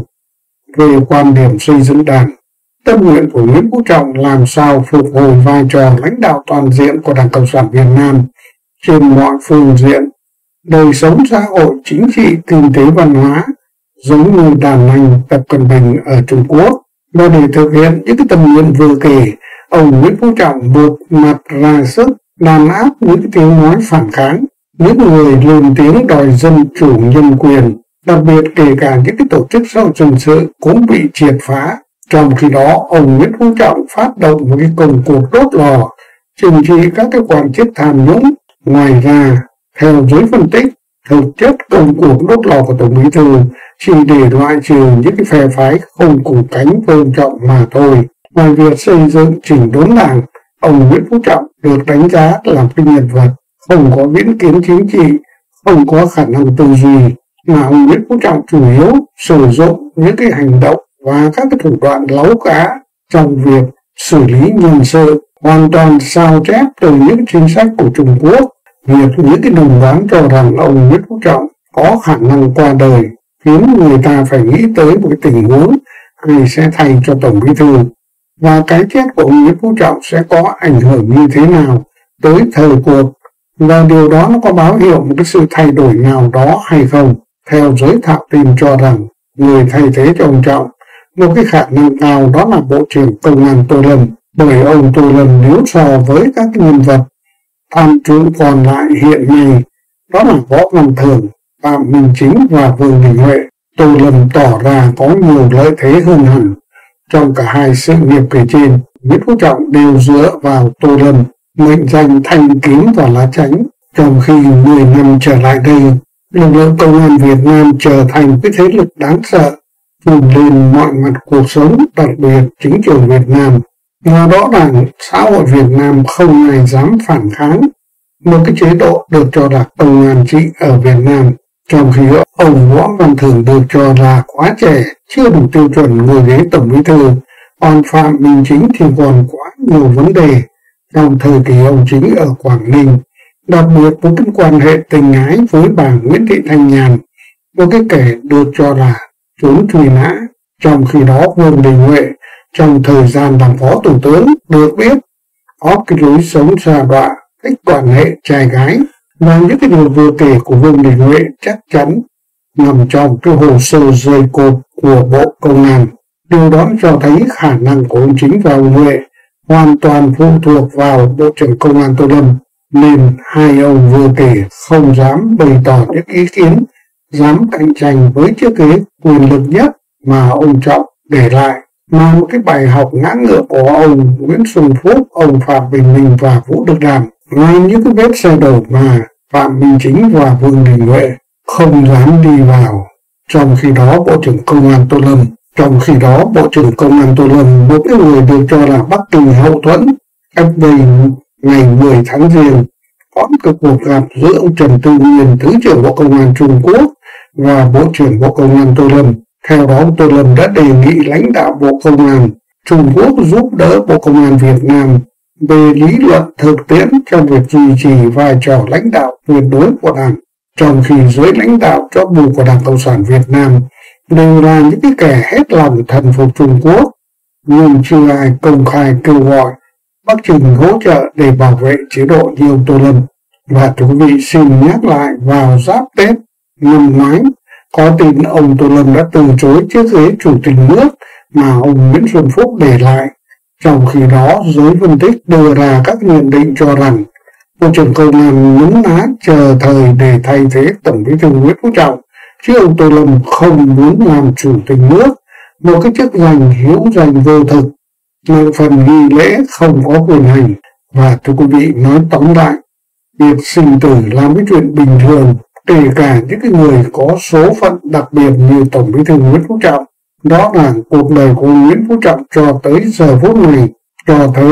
về quan điểm xây dựng Đảng. Tâm nguyện của Nguyễn Phú Trọng làm sao phục hồi vai trò lãnh đạo toàn diện của Đảng Cộng sản Việt Nam trên mọi phương diện, đời sống xã hội, chính trị, kinh tế, văn hóa, giống như đàn anh Tập Cận Bình ở Trung Quốc. Và để thực hiện những cái tâm nguyện vừa kể, ông Nguyễn Phú Trọng buộc mặt ra sức đàn áp những cái tiếng nói phản kháng, những người lên tiếng đòi dân chủ nhân quyền, đặc biệt kể cả những cái tổ chức xã hội dân sự cũng bị triệt phá. Trong khi đó, ông Nguyễn Phú Trọng phát động một cái công cuộc đốt lò, trừng trị các cái quan chức tham nhũng. Ngoài ra, theo giới phân tích, thực chất công cuộc đốt lò của Tổng Bí thư chỉ để loại trừ những cái phe phái không cùng cánh Vương Trọng mà thôi. Ngoài việc xây dựng chỉnh đốn Đảng, ông Nguyễn Phú Trọng được đánh giá là cái nhân vật không có viễn kiến chính trị, không có khả năng tư duy, mà ông Nguyễn Phú Trọng chủ yếu sử dụng những cái hành động và các cái thủ đoạn láu cá trong việc xử lý nhân sự, hoàn toàn sao chép từ những chính sách của Trung Quốc. Việc những cái đồn đoán cho rằng ông Nguyễn Phú Trọng có khả năng qua đời khiến người ta phải nghĩ tới một cái tình huống ai sẽ thay cho Tổng Bí thư, và cái chết của ông Nguyễn Phú Trọng sẽ có ảnh hưởng như thế nào tới thời cuộc, và điều đó nó có báo hiệu một cái sự thay đổi nào đó hay không. Theo giới thạo tin cho rằng người thay thế cho ông Trọng một cái khả năng cao đó là Bộ trưởng Công an Tô Lâm, bởi ông Tô Lâm nếu so với các nhân vật tham nhũng còn lại hiện nay, đó là Võ Văn Thưởng, Phạm Minh Chính và Vương Đình Huệ, Tô Lâm tỏ ra có nhiều lợi thế hơn hẳn. Trong cả hai sự nghiệp kể trên, Nguyễn Phú Trọng đều dựa vào Tô Lâm, mệnh danh thanh kiếm và lá chắn. Trong khi mười năm trở lại đây, lực lượng công an Việt Nam trở thành cái thế lực đáng sợ, phủ lên mọi mặt cuộc sống, đặc biệt chính trường Việt Nam. Và rõ ràng xã hội Việt Nam không ai dám phản kháng một cái chế độ được cho là công an trị ở Việt Nam, trong khi ông Võ Văn Thưởng được cho là quá trẻ, chưa đủ tiêu chuẩn ngồi ghế Tổng Bí thư, còn Phạm Minh Chính thì còn quá nhiều vấn đề. Trong thời kỳ ông Chính ở Quảng Ninh, đặc biệt với cái quan hệ tình ái với bà Nguyễn Thị Thanh Nhàn, một cái kẻ được cho là trốn truy nã. Trong khi đó Vương Đình Huệ trong thời gian làm phó thủ tướng được biết có cái lối sống xa đọa, thích quan hệ trai gái, và những cái điều vừa kể của Vương Đình Huệ chắc chắn nằm trong cái hồ sơ dày cộp của Bộ Công an. Điều đó cho thấy khả năng của ông Chính và ông Huệ hoàn toàn phụ thuộc vào Bộ trưởng Công an Tô Lâm, nên hai ông vừa kể không dám bày tỏ những ý kiến, dám cạnh tranh với chiếc ghế quyền lực nhất mà ông Trọng để lại. Mà một cái bài học ngã ngựa của ông Nguyễn Xuân Phúc, ông Phạm Bình Minh và Vũ Đức Đàm, ngay những cái vết xe đổ mà Phạm Minh Chính và Vương Đình Huệ không dám đi vào. Trong khi đó Bộ trưởng Công an Tô Lâm, trong khi đó Bộ trưởng Công an Tô Lâm, một cái người được cho là Bắc Kinh hậu thuẫn, cách đây ngày mười tháng Giêng có một cái cuộc gặp giữa ông Trần Tư Nguyên, Thứ trưởng Bộ Công an Trung Quốc và Bộ trưởng Bộ Công an Tô Lâm. Theo đó, Tô Lâm đã đề nghị lãnh đạo Bộ Công an Trung Quốc giúp đỡ Bộ Công an Việt Nam về lý luận thực tiễn trong việc duy trì vai trò lãnh đạo tuyệt đối của Đảng, trong khi giới lãnh đạo chóp bu của Đảng Cộng sản Việt Nam đều là những cái kẻ hết lòng thần phục Trung Quốc, nhưng chưa ai công khai kêu gọi Bắc Kinh hỗ trợ để bảo vệ chế độ như ông Tô Lâm. Và thưa quý vị, xin nhắc lại, vào giáp Tết năm ngoái, có tin ông Tô Lâm đã từ chối chiếc ghế chủ tịch nước mà ông Nguyễn Xuân Phúc để lại. Trong khi đó, giới phân tích đưa ra các nhận định cho rằng Bộ trưởng Công an nhún nhá chờ thời để thay thế Tổng Bí thư Nguyễn Phú Trọng, chứ ông Tô Lâm không muốn làm chủ tịch nước, một cái chức danh hữu danh vô thực, mang phần nghi lễ không có quyền hành. Và thưa quý vị, nói tóm lại, việc sinh tử là cái chuyện bình thường, kể cả những cái người có số phận đặc biệt như Tổng Bí thư Nguyễn Phú Trọng. Đó là cuộc đời của Nguyễn Phú Trọng cho tới giờ phút này cho thấy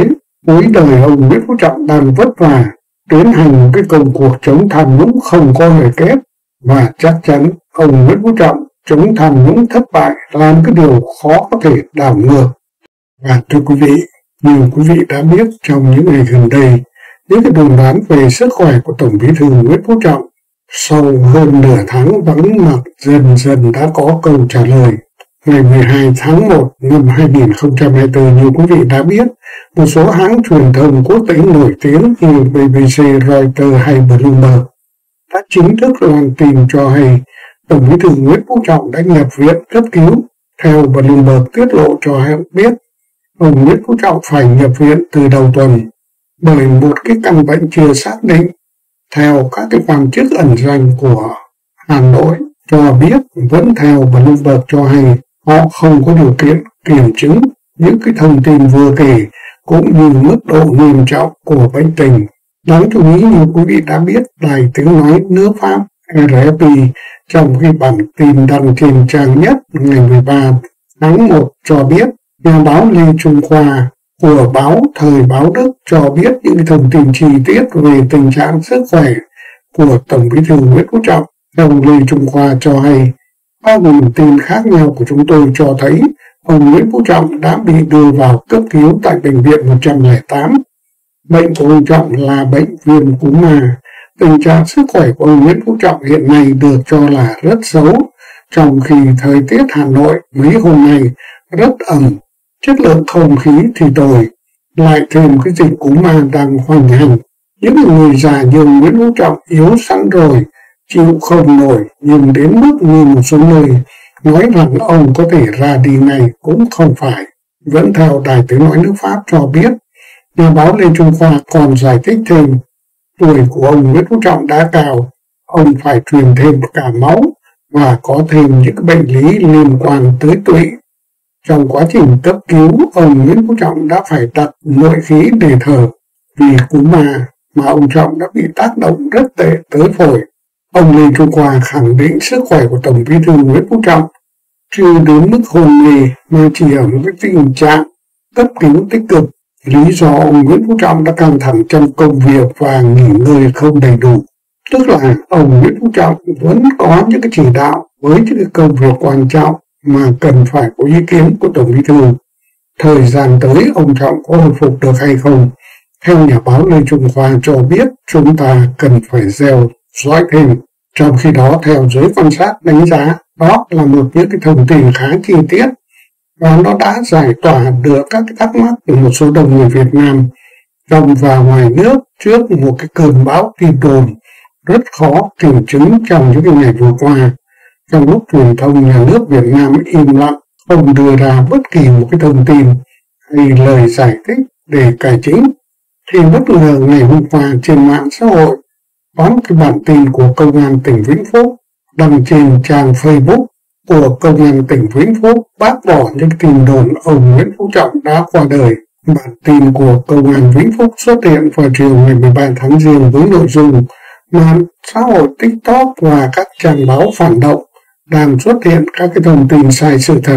Cuối đời ông Nguyễn Phú Trọng đang vất vả tiến hành một cái công cuộc chống tham nhũng không có hồi kết, và chắc chắn ông Nguyễn Phú Trọng chống tham nhũng thất bại làm cái điều khó có thể đảo ngược. Và thưa quý vị, như quý vị đã biết trong những ngày gần đây, những cái đồn đoán về sức khỏe của Tổng Bí thư Nguyễn Phú Trọng sau hơn nửa tháng vắng mặt dần dần đã có câu trả lời. Ngày mười hai tháng một năm hai nghìn không trăm hai mươi tư, như quý vị đã biết, một số hãng truyền thông quốc tế nổi tiếng như bê bê xê, Reuters hay Bloomberg đã chính thức loan tin cho hay Tổng Bí thư Nguyễn Phú Trọng đã nhập viện cấp cứu. Theo Bloomberg tiết lộ cho biết, ông Nguyễn Phú Trọng phải nhập viện từ đầu tuần bởi một cái căn bệnh chưa xác định. Theo các cái quan chức ẩn danh của Hà Nội cho biết, vẫn theo Bloomberg cho hay, họ không có điều kiện kiểm chứng những cái thông tin vừa kể cũng như mức độ nghiêm trọng của bệnh tình. Đáng chú ý, như quý vị đã biết, đài tiếng nói nước Pháp R F P trong cái bản tin đăng trên trang nhất ngày mười ba tháng một cho biết, nhà báo Lê Trung Khoa của báo Thời báo Đức cho biết những thông tin chi tiết về tình trạng sức khỏe của Tổng Bí thư Nguyễn Phú Trọng. Ông Lê Trung Khoa cho hay, ba nguồn tin khác nhau của chúng tôi cho thấy ông Nguyễn Phú Trọng đã bị đưa vào cấp cứu tại bệnh viện một trăm lẻ tám. Bệnh của ông Trọng là bệnh viêm cúm ma. Tình trạng sức khỏe của ông Nguyễn Phú Trọng hiện nay được cho là rất xấu, trong khi thời tiết Hà Nội mấy hôm nay rất ẩm, chất lượng không khí thì tồi, lại thêm cái dịch cúm ma đang hoành hành. Những người già như Nguyễn Phú Trọng yếu sẵn rồi, chịu không nổi, nhưng đến mức như một số nơi nói rằng ông có thể ra đi ngay cũng không phải. Vẫn theo đài tiếng nói nước Pháp cho biết, nhà báo Lê Trung Khoa còn giải thích thêm, tuổi của ông Nguyễn Phú Trọng đã cao, ông phải truyền thêm cả máu và có thêm những bệnh lý liên quan tới tụy. Trong quá trình cấp cứu, ông Nguyễn Phú Trọng đã phải đặt nội khí để thở vì cúm ma mà ông Trọng đã bị tác động rất tệ tới phổi. Ông Lê Trung Khoa khẳng định sức khỏe của Tổng Bí thư Nguyễn Phú Trọng chưa đến mức hôn mê mà chỉ ở một cái tình trạng cấp cứu tích cực. Lý do ông Nguyễn Phú Trọng đã căng thẳng trong công việc và nghỉ ngơi không đầy đủ, tức là ông Nguyễn Phú Trọng vẫn có những cái chỉ đạo với những cái công việc quan trọng mà cần phải có ý kiến của Tổng Bí thư. Thời gian tới ông Trọng có hồi phục được hay không? Theo nhà báo Lê Trung Khoa cho biết, chúng ta cần phải gieo dõi thêm. Trong khi đó, theo giới quan sát đánh giá, đó là một những cái thông tin khá chi tiết và nó đã giải tỏa được các cái thắc mắc của một số đồng người Việt Nam trong và ngoài nước trước một cái cơn bão tin đồn rất khó kiểm chứng trong những ngày vừa qua. Trong lúc truyền thông nhà nước Việt Nam im lặng, không đưa ra bất kỳ một cái thông tin hay lời giải thích để cải chính, thì bất ngờ ngày hôm qua trên mạng xã hội có một cái bản tin của Công an tỉnh Vĩnh Phúc đăng trên trang Facebook của Công an tỉnh Vĩnh Phúc bác bỏ những tin đồn ông Nguyễn Phú Trọng đã qua đời. Bản tin của Công an Vĩnh Phúc xuất hiện vào chiều ngày mười ba tháng Giêng với nội dung mạng xã hội TikTok và các trang báo phản động đang xuất hiện các cái thông tin sai sự thật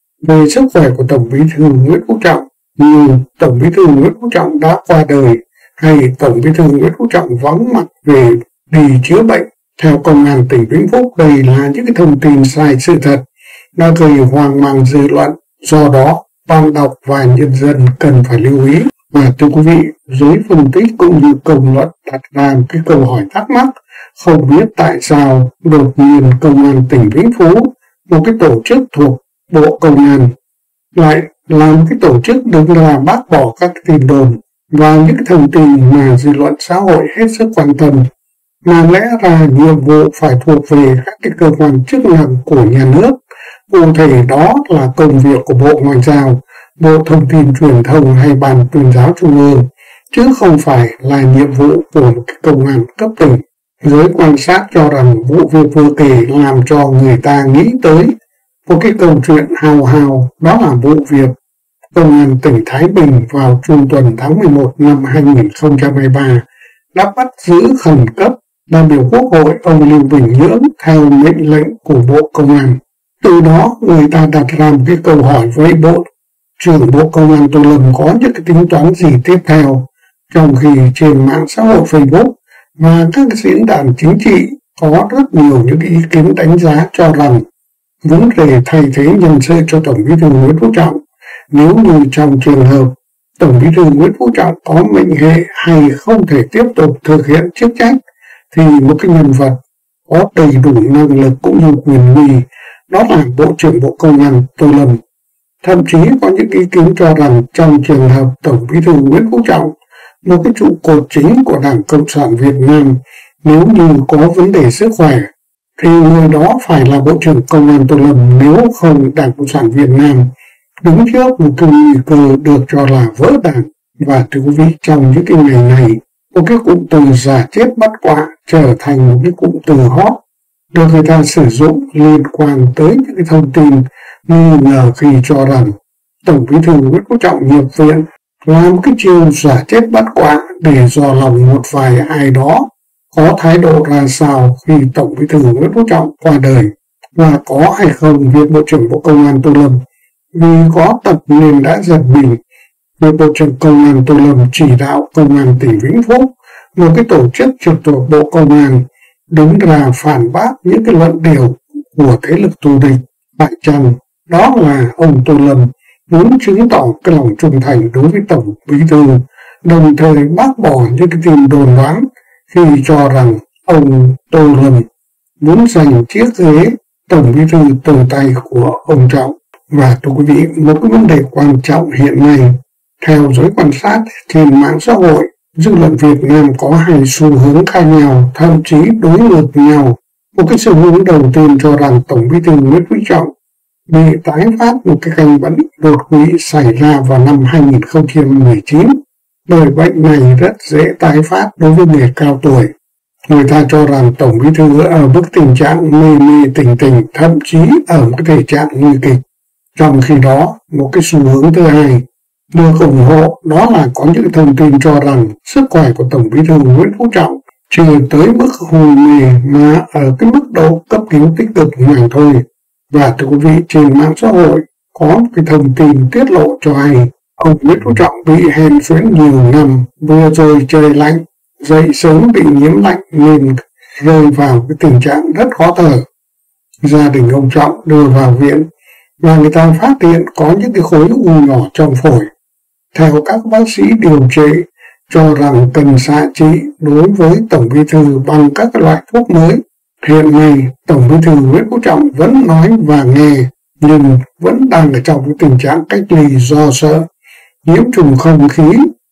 về sức khỏe của Tổng Bí thư Nguyễn Phú Trọng, như Tổng Bí thư Nguyễn Phú Trọng đã qua đời hay Tổng Bí thư Nguyễn Phú Trọng vắng mặt về đi chữa bệnh. Theo Công an tỉnh Vĩnh Phúc, đây là những cái thông tin sai sự thật đã gây hoang mang dư luận. Do đó, ban đọc và nhân dân cần phải lưu ý. Và thưa quý vị, giới phân tích cũng như công luận đặt ra một cái câu hỏi thắc mắc, không biết tại sao đột nhiên Công an tỉnh Vĩnh Phú, một cái tổ chức thuộc Bộ Công an, lại làm cái tổ chức được là bác bỏ các tin đồn và những thông tin mà dư luận xã hội hết sức quan tâm, mà lẽ ra nhiệm vụ phải thuộc về các cái cơ quan chức năng của nhà nước. Cụ thể đó là công việc của Bộ Ngoại giao, Bộ Thông tin Truyền thông hay Ban Tuyên giáo Trung ương, chứ không phải là nhiệm vụ của một cái công an cấp tỉnh. Giới quan sát cho rằng vụ việc vừa kể làm cho người ta nghĩ tới một cái câu chuyện hào hào, đó là vụ việc Công an tỉnh Thái Bình vào trung tuần tháng mười một năm hai nghìn không trăm hai mươi ba đã bắt giữ khẩn cấp đại biểu Quốc hội ông Lưu Bình Nhưỡng theo mệnh lệnh của Bộ Công an. Từ đó người ta đặt ra một cái câu hỏi với Bộ trưởng Bộ Công an Tô Lâm có những cái tính toán gì tiếp theo, trong khi trên mạng xã hội Facebook và các diễn đàn chính trị có rất nhiều những ý kiến đánh giá cho rằng vấn đề thay thế nhân sự cho Tổng Bí thư Nguyễn Phú Trọng, nếu như trong trường hợp Tổng Bí thư Nguyễn Phú Trọng có mệnh hệ hay không thể tiếp tục thực hiện chức trách, thì một cái nhân vật có đầy đủ năng lực cũng như quyền uy, đó là Bộ trưởng Bộ Công an Tô Lâm. Thậm chí có những ý kiến cho rằng trong trường hợp Tổng Bí thư Nguyễn Phú Trọng, một cái trụ cột chính của Đảng Cộng sản Việt Nam, nếu như có vấn đề sức khỏe, thì người đó phải là Bộ trưởng Công an Tô Lâm, nếu không Đảng Cộng sản Việt Nam đứng trước một cái nguy cơ được cho là vỡ đảng. Và thưa quý vị, trong những cái ngày này, một cái cụm từ giả chết bắt quạ trở thành một cái cụm từ hot được người ta sử dụng liên quan tới những cái thông tin nghi ngờ khi cho rằng Tổng Bí thư Nguyễn Phú Trọng nhập viện là một cái chiêu giả chết bắt quạ để dò lòng một vài ai đó có thái độ ra sao khi Tổng Bí thư Nguyễn Phú Trọng qua đời, và có hay không việc Bộ trưởng Bộ Công an Tô Lâm vì có tật nên đã giật mình. Việc Bộ trưởng Công an Tô Lâm chỉ đạo Công an tỉnh Vĩnh Phúc, một cái tổ chức trực thuộc Bộ Công an, đứng ra phản bác những cái luận điệu của thế lực thù địch. Phải chăng đó là ông Tô Lâm muốn chứng tỏ cái lòng trung thành đối với Tổng Bí thư, đồng thời bác bỏ những cái tin đồn đoán khi cho rằng ông Tô Lâm muốn giành chiếc ghế Tổng Bí thư từ tay của ông Trọng. Và thưa quý vị, một cái vấn đề quan trọng hiện nay, theo giới quan sát trên mạng xã hội, dư luận Việt Nam có hai xu hướng khác nhau, thậm chí đối ngược nhau. Một cái xu hướng đầu tiên cho rằng Tổng Bí thư Nguyễn Phú Trọng bị tái phát một cái căn bệnh đột quỵ xảy ra vào năm hai nghìn không trăm mười chín. Bởi bệnh này rất dễ tái phát đối với người cao tuổi. Người ta cho rằng Tổng Bí thư ở mức tình trạng mê mê tỉnh tỉnh, thậm chí ở một cái thể trạng nguy kịch. Trong khi đó, một cái xu hướng thứ hai được ủng hộ, đó là có những thông tin cho rằng sức khỏe của Tổng Bí thư Nguyễn Phú Trọng chưa tới mức hôn mê mà ở cái mức độ cấp cứu tích cực mà thôi. Và thưa quý vị, trên mạng xã hội có một cái thông tin tiết lộ cho hay ông Nguyễn Phú Trọng bị hèn suyễn nhiều năm, vừa rồi trời lạnh, dậy sớm bị nhiễm lạnh nên rơi vào cái tình trạng rất khó thở. Gia đình ông Trọng đưa vào viện và người ta phát hiện có những cái khối u nhỏ trong phổi. Theo các bác sĩ điều trị cho rằng cần xạ trị đối với Tổng Bí thư bằng các loại thuốc mới. Hiện nay, Tổng Bí thư Nguyễn Phú Trọng vẫn nói và nghe, nhưng vẫn đang ở trong cái tình trạng cách ly do sợ nhiễm trùng không khí.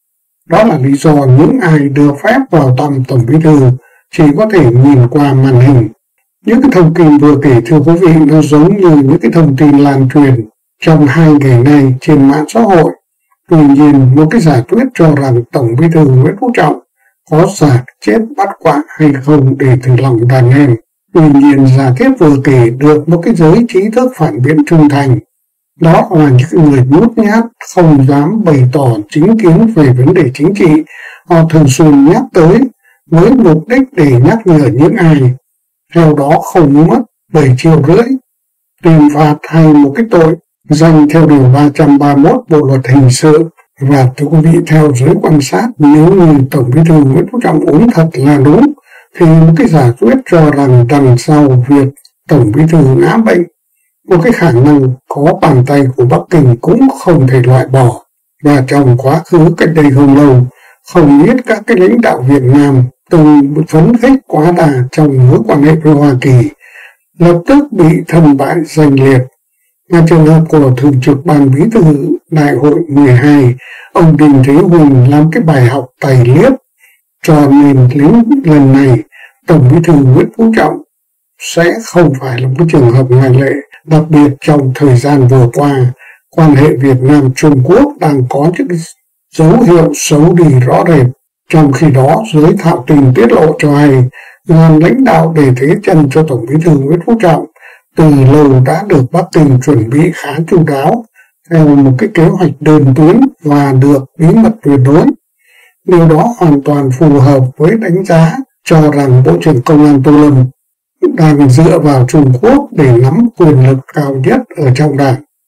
Đó là lý do những ai được phép vào thăm Tổng Bí thư chỉ có thể nhìn qua màn hình. Những cái thông tin vừa kể, thưa quý vị, nó giống như những cái thông tin lan truyền trong hai ngày nay trên mạng xã hội. Tuy nhiên, một cái giả thuyết cho rằng Tổng Bí thư Nguyễn Phú Trọng có giả chết bắt quạ hay không để thử lòng đàn em. Tuy nhiên, giả thuyết vừa kể được một cái giới trí thức phản biện trung thành. Đó là những người nhút nhát, không dám bày tỏ chính kiến về vấn đề chính trị. Họ thường xuyên nhắc tới với mục đích để nhắc nhở những ai theo đó không mất bảy triệu rưỡi tiền phạt hay một cái tội danh theo điều ba trăm ba mươi mốt Bộ luật hình sự. Và thưa quý vị, theo giới quan sát, nếu như Tổng Bí thư Nguyễn Phú Trọng uống thật là đúng, thì một cái giả thuyết cho rằng đằng sau việc Tổng Bí thư ngã bệnh, một cái khả năng có bàn tay của Bắc Kinh cũng không thể loại bỏ. Và trong quá khứ cách đây không lâu, không biết các cái lãnh đạo Việt Nam từng phấn khích quá đà trong mối quan hệ với Hoa Kỳ, lập tức bị thân bại danh liệt. Mà trường hợp của Thường trực Ban Bí thư Đại hội mười hai, ông Đinh Thế Huỳnh làm cái bài học tài liếp, cho nên đến lần này Tổng Bí thư Nguyễn Phú Trọng sẽ không phải là một trường hợp ngoại lệ. Đặc biệt trong thời gian vừa qua, quan hệ Việt Nam-Trung Quốc đang có những dấu hiệu xấu đi rõ rệt. Trong khi đó, giới thạo tin tiết lộ cho hay, làm lãnh đạo để thế chân cho Tổng Bí thư Nguyễn Phú Trọng từ lâu đã được Bắc Kinh chuẩn bị khá chu đáo theo một cái kế hoạch đơn tuyến và được bí mật tuyệt đối. Điều đó hoàn toàn phù hợp với đánh giá cho rằng Bộ trưởng Công an Tô Lâm đang dựa vào Trung Quốc để nắm quyền lực cao nhất ở trong đảng.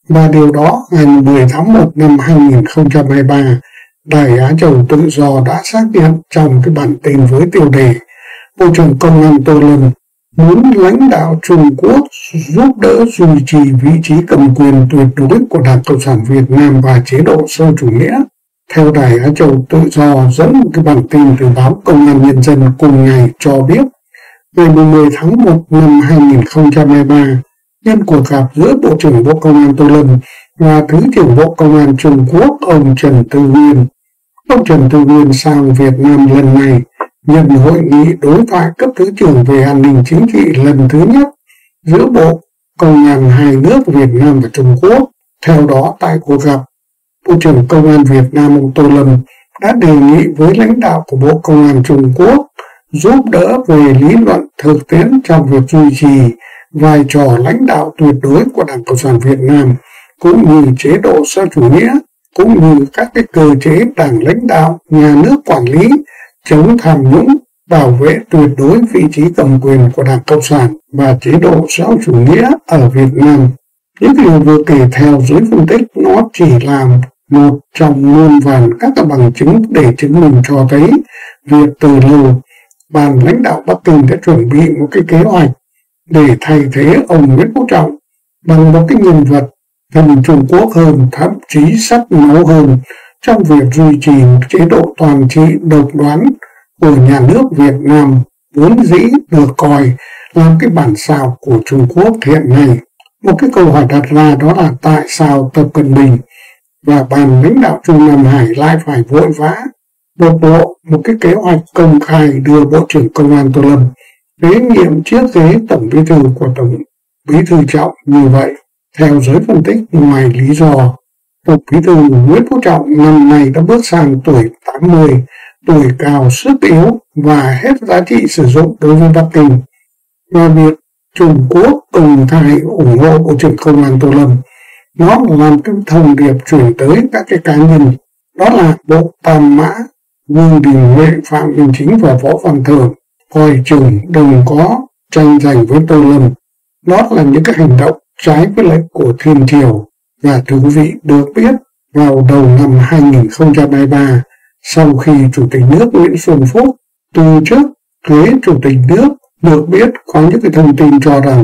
Và điều đó ngày mười tháng một năm hai nghìn không trăm hai mươi ba, Đài Á Châu Tự Do đã xác nhận trong cái bản tin với tiêu đề Bộ trưởng Công an Tô Lâm muốn lãnh đạo Trung Quốc giúp đỡ duy trì vị trí cầm quyền tuyệt đối của Đảng Cộng sản Việt Nam và chế độ sơ chủ nghĩa. Theo Đài Á Châu Tự Do dẫn một cái bản tin từ báo Công an Nhân dân cùng ngày cho biết, ngày mười tháng một năm hai nghìn không trăm hai mươi ba, nhân cuộc gặp giữa Bộ trưởng Bộ Công an Tô Lâm và Thứ trưởng Bộ Công an Trung Quốc ông Trần Tư Nguyên. Ông Trần Tư Nguyên sang Việt Nam lần này nhận hội nghị đối thoại cấp thứ trưởng về an ninh chính trị lần thứ nhất giữa Bộ Công an hai nước Việt Nam và Trung Quốc. Theo đó, tại cuộc gặp, Bộ trưởng Công an Việt Nam ông Tô Lâm đã đề nghị với lãnh đạo của Bộ Công an Trung Quốc giúp đỡ về lý luận thực tiễn trong việc duy trì vai trò lãnh đạo tuyệt đối của Đảng Cộng sản Việt Nam, cũng như chế độ xã chủ nghĩa, cũng như các cái cơ chế đảng lãnh đạo, nhà nước quản lý, chống tham nhũng, bảo vệ tuyệt đối vị trí cầm quyền của Đảng Cộng sản và chế độ xã chủ nghĩa ở Việt Nam. Những điều vừa kể theo dưới phân tích nó chỉ là một trong muôn vàn các bằng chứng để chứng minh cho thấy việc từ lâu ban lãnh đạo Bắc Kinh đã chuẩn bị một cái kế hoạch để thay thế ông Nguyễn Phú Trọng bằng một cái nhân vật gần Trung Quốc hơn, thậm chí sắc máu hơn trong việc duy trì chế độ toàn trị độc đoán của nhà nước Việt Nam vốn dĩ được coi là cái bản sao của Trung Quốc hiện nay. Một cái câu hỏi đặt ra đó là tại sao Tập Cận Bình và ban lãnh đạo Trung Nam Hải lại phải vội vã một bộ một cái kế hoạch công khai đưa Bộ trưởng Công an Tô Lâm kế nhiệm chiếc ghế Tổng Bí thư của Tổng Bí thư Trọng như vậy. Theo giới phân tích, ngoài lý do Tổng Bí thư Nguyễn Phú Trọng năm nay đã bước sang tuổi tám mươi, tuổi cao sức yếu và hết giá trị sử dụng đối với Bắc Kinh, và việc Trung Quốc công khai ủng hộ Bộ trưởng Công an Tô Lâm, nó làm cái thông điệp chuyển tới các cái cá nhân, đó là Bộ Tam Mã, Vương Đình Huệ, Phạm Minh Chính và Võ Văn Thưởng, coi chừng đừng có tranh giành với Tô Lâm. Đó là những cái hành động trái với lệnh của Thiên Triều. Và thưa quý vị được biết, vào đầu năm hai nghìn không trăm hai mươi ba, sau khi Chủ tịch nước Nguyễn Xuân Phúc từ chức ghế Chủ tịch nước, được biết có những cái thông tin cho rằng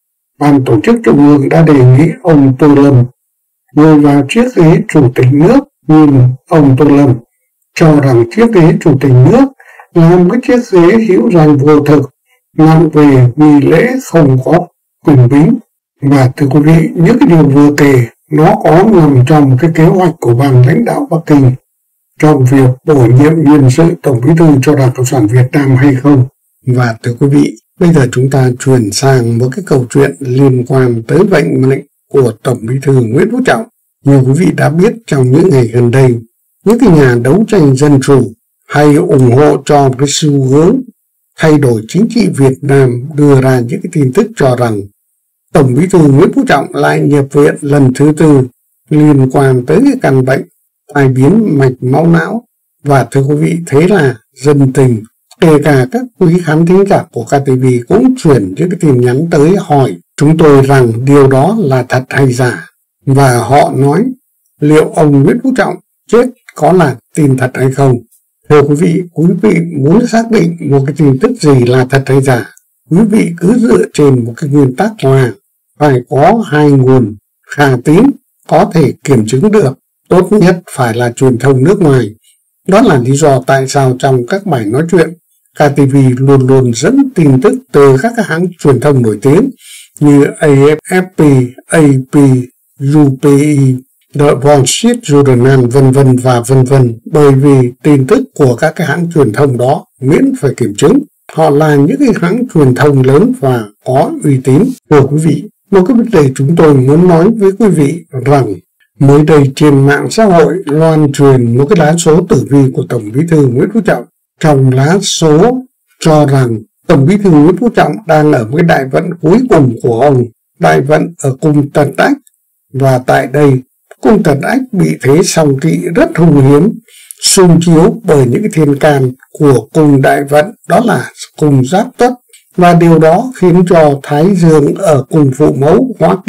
Ban Tổ chức Trung ương đã đề nghị ông Tô Lâm ngồi vào chiếc ghế Chủ tịch nước, nhưng ông Tô Lâm cho rằng chiếc ghế Chủ tịch nước là một cái chiếc ghế hữu danh vô thực, nặng về nghi lễ, không có quyền bính. Và thưa quý vị, những cái điều vừa kể nó có nằm trong cái kế hoạch của ban lãnh đạo Bắc Kinh trong việc bổ nhiệm nhân sự Tổng Bí thư cho Đảng Cộng sản Việt Nam hay không. Và thưa quý vị, bây giờ chúng ta chuyển sang một cái câu chuyện liên quan tới vận mệnh của Tổng Bí thư Nguyễn Phú Trọng. Như quý vị đã biết, trong những ngày gần đây, những cái nhà đấu tranh dân chủ hay ủng hộ cho cái xu hướng thay đổi chính trị Việt Nam đưa ra những cái tin tức cho rằng Tổng Bí thư Nguyễn Phú Trọng lại nhập viện lần thứ tư liên quan tới cái căn bệnh tai biến mạch máu não. Và thưa quý vị, thế là dân tình, kể cả các quý khán thính giả của ca tê vê cũng chuyển những cái tin nhắn tới hỏi chúng tôi rằng điều đó là thật hay giả. Và họ nói liệu ông Nguyễn Phú Trọng chết có là tin thật hay không. Thưa quý vị, quý vị muốn xác định một cái tin tức gì là thật hay giả, quý vị cứ dựa trên một cái nguyên tắc là phải có hai nguồn khả tín có thể kiểm chứng được, tốt nhất phải là truyền thông nước ngoài. Đó là lý do tại sao trong các bài nói chuyện, ca tê vê luôn luôn dẫn tin tức từ các hãng truyền thông nổi tiếng như a ép pê, a pê, u pê i, The Wall Street Journal, vân vân và vân vân, bởi vì tin tức của các cái hãng truyền thông đó miễn phải kiểm chứng. Họ là những cái hãng truyền thông lớn và có uy tín. Thưa quý vị, một cái vấn đề chúng tôi muốn nói với quý vị rằng mới đây trên mạng xã hội loan truyền một cái lá số tử vi của Tổng Bí thư Nguyễn Phú Trọng. Trong lá số cho rằng Tổng Bí thư Nguyễn Phú Trọng đang ở một cái đại vận cuối cùng của ông, đại vận ở cung Tần Ách. Và tại đây, cung Tần Ách bị thế song kỵ rất hung hiếm, xung chiếu bởi những cái thiên can của cung đại vận, đó là cung Giáp Tuất. Và điều đó khiến cho Thái Dương ở cung Phụ Mẫu hóa kỵ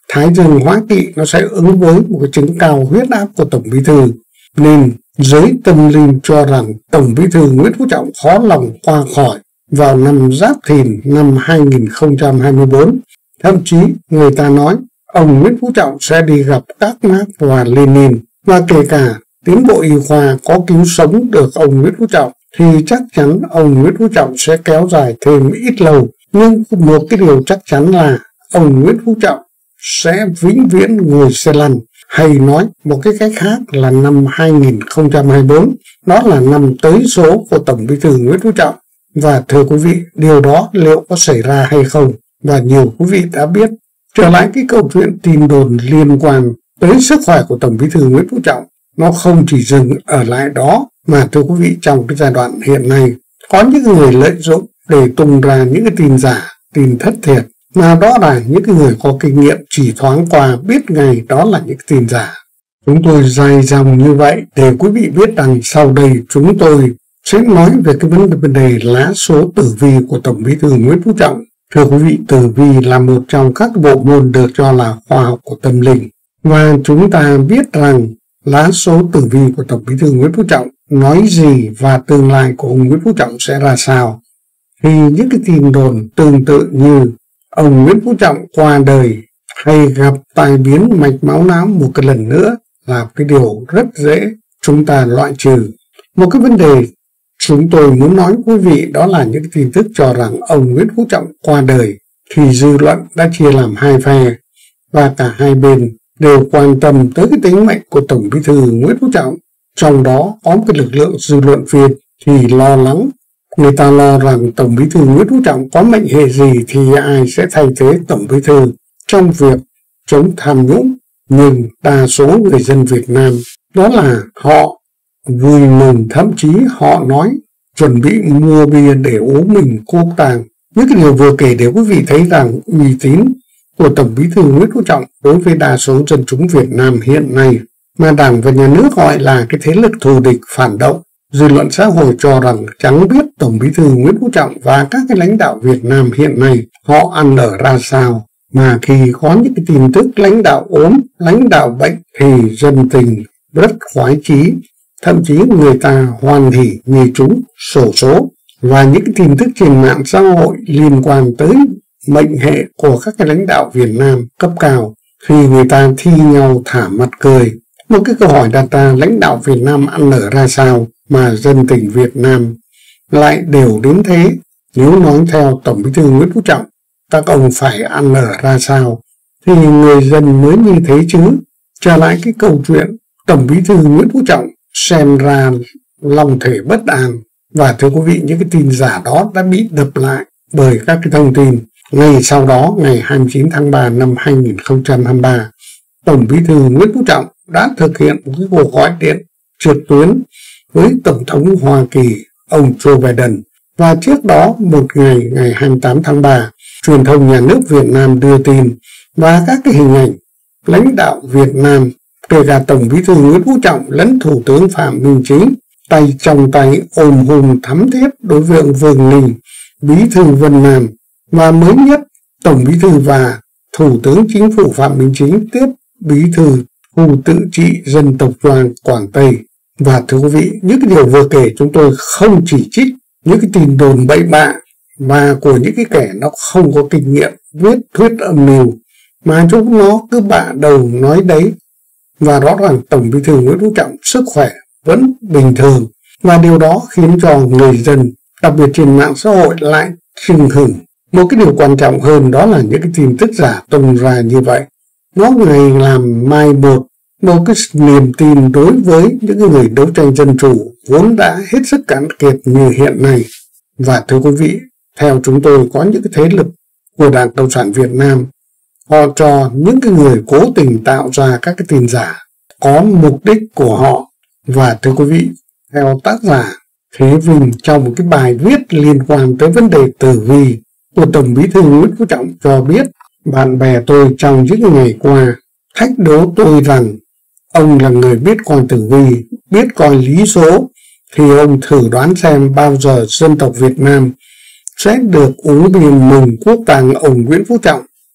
thái dương hóa kỵ nó sẽ ứng với một cái chứng cao huyết áp của Tổng Bí thư, nên giới tâm linh cho rằng Tổng Bí thư Nguyễn Phú Trọng khó lòng qua khỏi vào năm Giáp Thìn năm hai nghìn không trăm hai mươi tư. Thậm chí người ta nói ông Nguyễn Phú Trọng sẽ đi gặp các Mác và Lenin, và kể cả tiến bộ y khoa có cứu sống được ông Nguyễn Phú Trọng thì chắc chắn ông Nguyễn Phú Trọng sẽ kéo dài thêm ít lâu. Nhưng một cái điều chắc chắn là ông Nguyễn Phú Trọng sẽ vĩnh viễn ngồi xe lăn, hay nói một cái cách khác là năm hai nghìn không trăm hai mươi tư, đó là năm tới số của Tổng Bí thư Nguyễn Phú Trọng. Và thưa quý vị, điều đó liệu có xảy ra hay không? Và nhiều quý vị đã biết. Trở lại cái câu chuyện tin đồn liên quan tới sức khỏe của Tổng Bí thư Nguyễn Phú Trọng, nó không chỉ dừng ở lại đó, mà thưa quý vị, trong cái giai đoạn hiện nay có những người lợi dụng để tung ra những cái tin giả, tin thất thiệt, mà đó là những cái người có kinh nghiệm chỉ thoáng qua biết ngay đó là những tin giả. Chúng tôi dài dòng như vậy để quý vị biết rằng sau đây chúng tôi sẽ nói về cái vấn đề lá số tử vi của Tổng Bí thư Nguyễn Phú Trọng. Thưa quý vị, tử vi là một trong các bộ môn được cho là khoa học của tâm linh, và chúng ta biết rằng lá số tử vi của Tổng Bí thư Nguyễn Phú Trọng nói gì và tương lai của ông Nguyễn Phú Trọng sẽ ra sao. Thì những cái tin đồn tương tự như ông Nguyễn Phú Trọng qua đời hay gặp tai biến mạch máu não một cái lần nữa là cái điều rất dễ chúng ta loại trừ. Một cái vấn đề chúng tôi muốn nói quý vị đó là những tin tức cho rằng ông Nguyễn Phú Trọng qua đời thì dư luận đã chia làm hai phe, và cả hai bên đều quan tâm tới cái tính mệnh của Tổng Bí thư Nguyễn Phú Trọng. Trong đó có một cái lực lượng dư luận Việt thì lo lắng. Người ta lo rằng Tổng Bí thư Nguyễn Phú Trọng có mệnh hệ gì thì ai sẽ thay thế Tổng Bí thư trong việc chống tham nhũng. Nhưng đa số người dân Việt Nam đó là họ vui mừng, thậm chí họ nói chuẩn bị mua bia để uống mình quốc tàng. Những cái điều vừa kể để quý vị thấy rằng uy tín của Tổng Bí thư Nguyễn Phú Trọng đối với đa số dân chúng Việt Nam hiện nay, mà Đảng và Nhà nước gọi là cái thế lực thù địch phản động. Dư luận xã hội cho rằng chẳng biết Tổng Bí thư Nguyễn Phú Trọng và các cái lãnh đạo Việt Nam hiện nay họ ăn ở ra sao, mà khi có những cái tin tức lãnh đạo ốm, lãnh đạo bệnh thì dân tình rất khoái chí, thậm chí người ta hoan hỉ như chúng sổ số. Và những cái tin tức trên mạng xã hội liên quan tới mệnh hệ của các cái lãnh đạo Việt Nam cấp cao thì người ta thi nhau thả mặt cười. Một cái câu hỏi đặt ra, lãnh đạo Việt Nam ăn ở ra sao mà dân tình Việt Nam lại đều đến thế? Nếu nói theo Tổng Bí thư Nguyễn Phú Trọng, các ông phải ăn ở ra sao thì người dân mới như thế chứ. Trở lại cái câu chuyện Tổng Bí thư Nguyễn Phú Trọng xem ra lòng thể bất an, và thưa quý vị, những cái tin giả đó đã bị đập lại bởi các cái thông tin. Ngày sau đó, ngày hai mươi chín tháng ba năm hai nghìn không trăm hai mươi ba, Tổng Bí thư Nguyễn Phú Trọng đã thực hiện một cái cuộc gọi điện trực tuyến với Tổng thống Hoa Kỳ ông Joe Biden. Và trước đó một ngày, ngày hai mươi tám tháng ba, truyền thông nhà nước Việt Nam đưa tin và các cái hình ảnh lãnh đạo Việt Nam, kể cả Tổng Bí thư Nguyễn Phú Trọng lẫn Thủ tướng Phạm Minh Chính, tay trong tay ôm hôn thắm thiết đối với ông Vương Ninh, Bí thư Vân Nam. Và mới nhất, Tổng Bí thư và Thủ tướng Chính phủ Phạm Minh Chính tiếp Bí thư khu tự trị dân tộc Choang Quảng Tây. Và thưa quý vị, những cái điều vừa kể chúng tôi không chỉ trích những cái tin đồn bậy bạ và của những cái kẻ nó không có kinh nghiệm viết thuyết âm mưu, mà chúng nó cứ bạ đầu nói đấy. Và rõ ràng Tổng Bí thư Nguyễn Phú Trọng sức khỏe vẫn bình thường, và điều đó khiến cho người dân, đặc biệt trên mạng xã hội, lại chưng hửng. Một cái điều quan trọng hơn đó là những cái tin tức giả tung ra như vậy, nó ngày làm mai một một cái niềm tin đối với những người đấu tranh dân chủ vốn đã hết sức cạn kiệt như hiện nay. Và thưa quý vị, theo chúng tôi, có những cái thế lực của Đảng Cộng sản Việt Nam, họ cho những cái người cố tình tạo ra các cái tin giả có mục đích của họ. Và thưa quý vị, theo tác giả Thế Vinh trong một cái bài viết liên quan tới vấn đề tử vi của Tổng Bí thư Nguyễn Phú Trọng cho biết, bạn bè tôi trong những ngày qua thách đố tôi rằng ông là người biết coi tử vi, biết coi lý số, thì ông thử đoán xem bao giờ dân tộc Việt Nam sẽ được uống bia mừng quốc tàng ông Nguyễn Phú Trọng.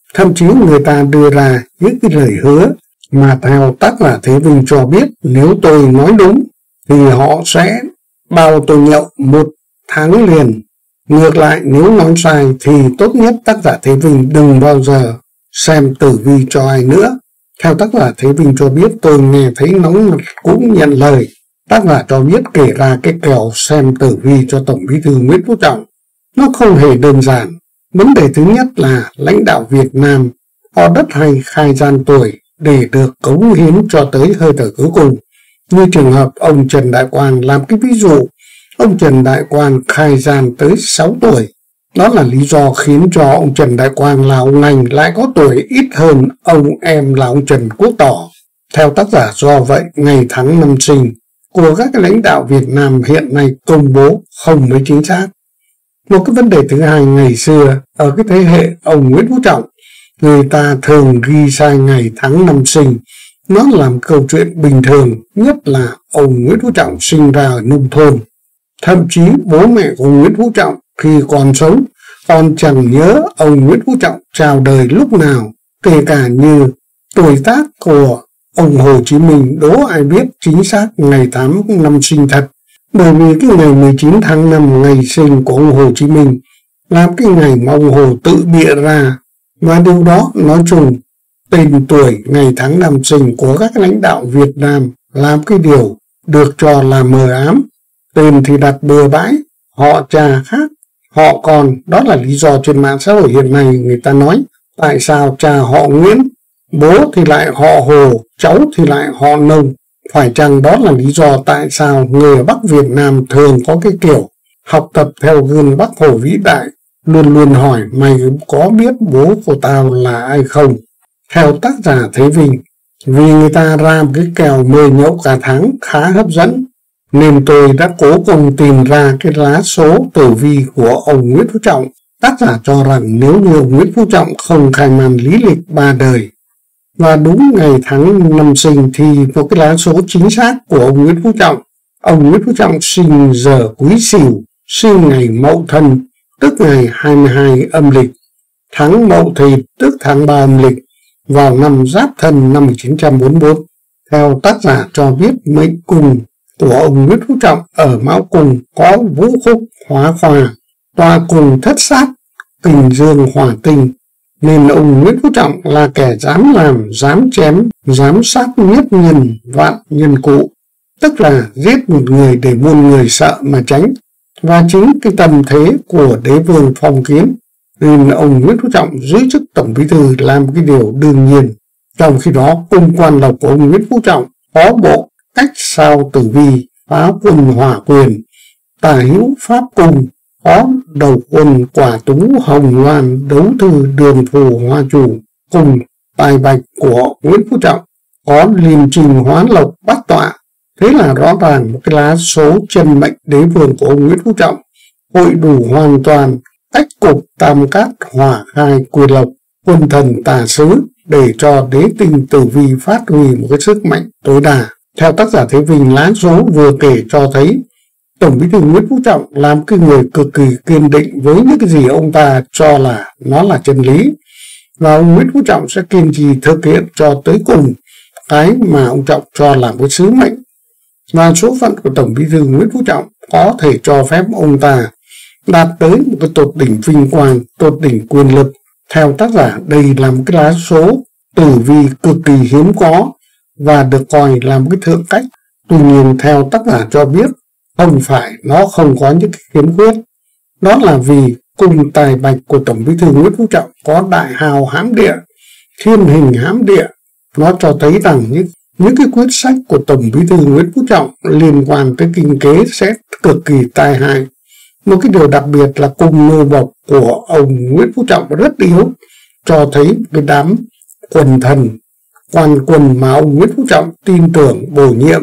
Thậm chí người ta đưa ra những cái lời hứa mà theo tác giả Thế Vinh cho biết nếu tôi nói đúng thì họ sẽ bao tôi nhậu một tháng liền. Ngược lại nếu nói sai thì tốt nhất tác giả Thế Vinh đừng bao giờ xem tử vi cho ai nữa. Theo tác giả Thế Vinh cho biết, tôi nghe thấy nóng mặt cũng nhận lời. Tác giả cho biết kể ra cái kèo xem tử vi cho Tổng Bí thư Nguyễn Phú Trọng nó không hề đơn giản. Vấn đề thứ nhất là lãnh đạo Việt Nam họ rất hay khai gian tuổi để được cống hiến cho tới hơi thở cuối cùng. Như trường hợp ông Trần Đại Quang làm cái ví dụ, ông Trần Đại Quang khai gian tới sáu tuổi. Đó là lý do khiến cho ông Trần Đại Quang là ông Ngành lại có tuổi ít hơn ông em là ông Trần Quốc Tỏ. Theo tác giả, do vậy ngày tháng năm sinh của các cái lãnh đạo Việt Nam hiện nay công bố không mấy chính xác. Một cái vấn đề thứ hai, ngày xưa ở cái thế hệ ông Nguyễn Phú Trọng, người ta thường ghi sai ngày tháng năm sinh. Nó làm câu chuyện bình thường, nhất là ông Nguyễn Phú Trọng sinh ra ở nông thôn. Thậm chí bố mẹ của Nguyễn Phú Trọng khi còn sống còn chẳng nhớ ông Nguyễn Phú Trọng chào đời lúc nào, kể cả như tuổi tác của ông Hồ Chí Minh đố ai biết chính xác ngày tháng năm sinh thật. Bởi vì cái ngày mười chín tháng năm ngày sinh của ông Hồ Chí Minh là cái ngày mà ông Hồ tự bịa ra, và điều đó nói chung tên tuổi ngày tháng năm sinh của các lãnh đạo Việt Nam làm cái điều được cho là mờ ám. Tên thì đặt bừa bãi, họ cha khác, họ còn. Đó là lý do trên mạng xã hội hiện nay người ta nói tại sao cha họ Nguyễn, bố thì lại họ Hồ, cháu thì lại họ Nông. Phải chăng đó là lý do tại sao người ở Bắc Việt Nam thường có cái kiểu học tập theo gương Bác Hồ vĩ đại, luôn luôn hỏi mày có biết bố của tao là ai không? Theo tác giả Thế Vinh, vì người ta ra một cái kèo mười nhậu cả tháng khá hấp dẫn, nên tôi đã cố công tìm ra cái lá số tử vi của ông Nguyễn Phú Trọng. Tác giả cho rằng nếu như ông Nguyễn Phú Trọng không khai màn lý lịch ba đời và đúng ngày tháng năm sinh thì một cái lá số chính xác của ông Nguyễn Phú Trọng. Ông Nguyễn Phú Trọng sinh giờ Quý Sửu, sinh ngày Mậu Thân, tức ngày hai mươi hai âm lịch, tháng Mậu Thìn, tức tháng ba âm lịch, vào năm Giáp Thân năm một nghìn chín trăm bốn mươi tư. Theo tác giả cho biết, mệnh cung của ông Nguyễn Phú Trọng ở Mão Cung có Vũ Khúc Hóa Khoa, tọa cùng Thất Sát, Kình Dương Hỏa Tinh, nên ông Nguyễn Phú Trọng là kẻ dám làm, dám chém, dám sát nhất nhân vạn nhân cụ, tức là giết một người để muôn người sợ mà tránh. Và chính cái tâm thế của đế vương Phong Kiến nên ông Nguyễn Phú Trọng giữ chức Tổng Bí thư làm cái điều đương nhiên. Trong khi đó, cung quan lộc của ông Nguyễn Phú Trọng có bộ cách sao tử vi, phá quân hỏa quyền, tả hữu pháp cung, có đầu quân quả tú hồng loan, đấu thư đường phù hoa chủ, cùng tài bạch của Nguyễn Phú Trọng có liêm trình hóa lộc bát tọa. Thế là rõ ràng một cái lá số chân mệnh đế vương của ông Nguyễn Phú Trọng hội đủ hoàn toàn cách cục tam cát hỏa khai quyền lộc, quân thần tả sứ để cho đế tinh tử vi phát huy một cái sức mạnh tối đa. Theo tác giả Thế Vinh, lá số vừa kể cho thấy Tổng Bí thư Nguyễn Phú Trọng làm cái người cực kỳ kiên định với những cái gì ông ta cho là nó là chân lý, và ông Nguyễn Phú Trọng sẽ kiên trì thực hiện cho tới cùng cái mà ông Trọng cho là một sứ mệnh. Và số phận của Tổng Bí thư Nguyễn Phú Trọng có thể cho phép ông ta đạt tới một cái tột đỉnh vinh quang, tột đỉnh quyền lực. Theo tác giả, đây là một cái lá số tử vi cực kỳ hiếm có và được coi là một cái thượng cách. Tuy nhiên, theo tác giả cho biết, không phải nó không có những cái khiếm khuyết. Đó là vì cung tài bạch của Tổng Bí thư Nguyễn Phú Trọng có đại hào hãm địa, thiên hình hãm địa. Nó cho thấy rằng những, những cái quyết sách của Tổng Bí thư Nguyễn Phú Trọng liên quan tới kinh tế sẽ cực kỳ tai hại. Một cái điều đặc biệt là cung nô bộc của ông Nguyễn Phú Trọng rất yếu, cho thấy cái đám quần thần, quan quân mà ông Nguyễn Phú Trọng tin tưởng bổ nhiệm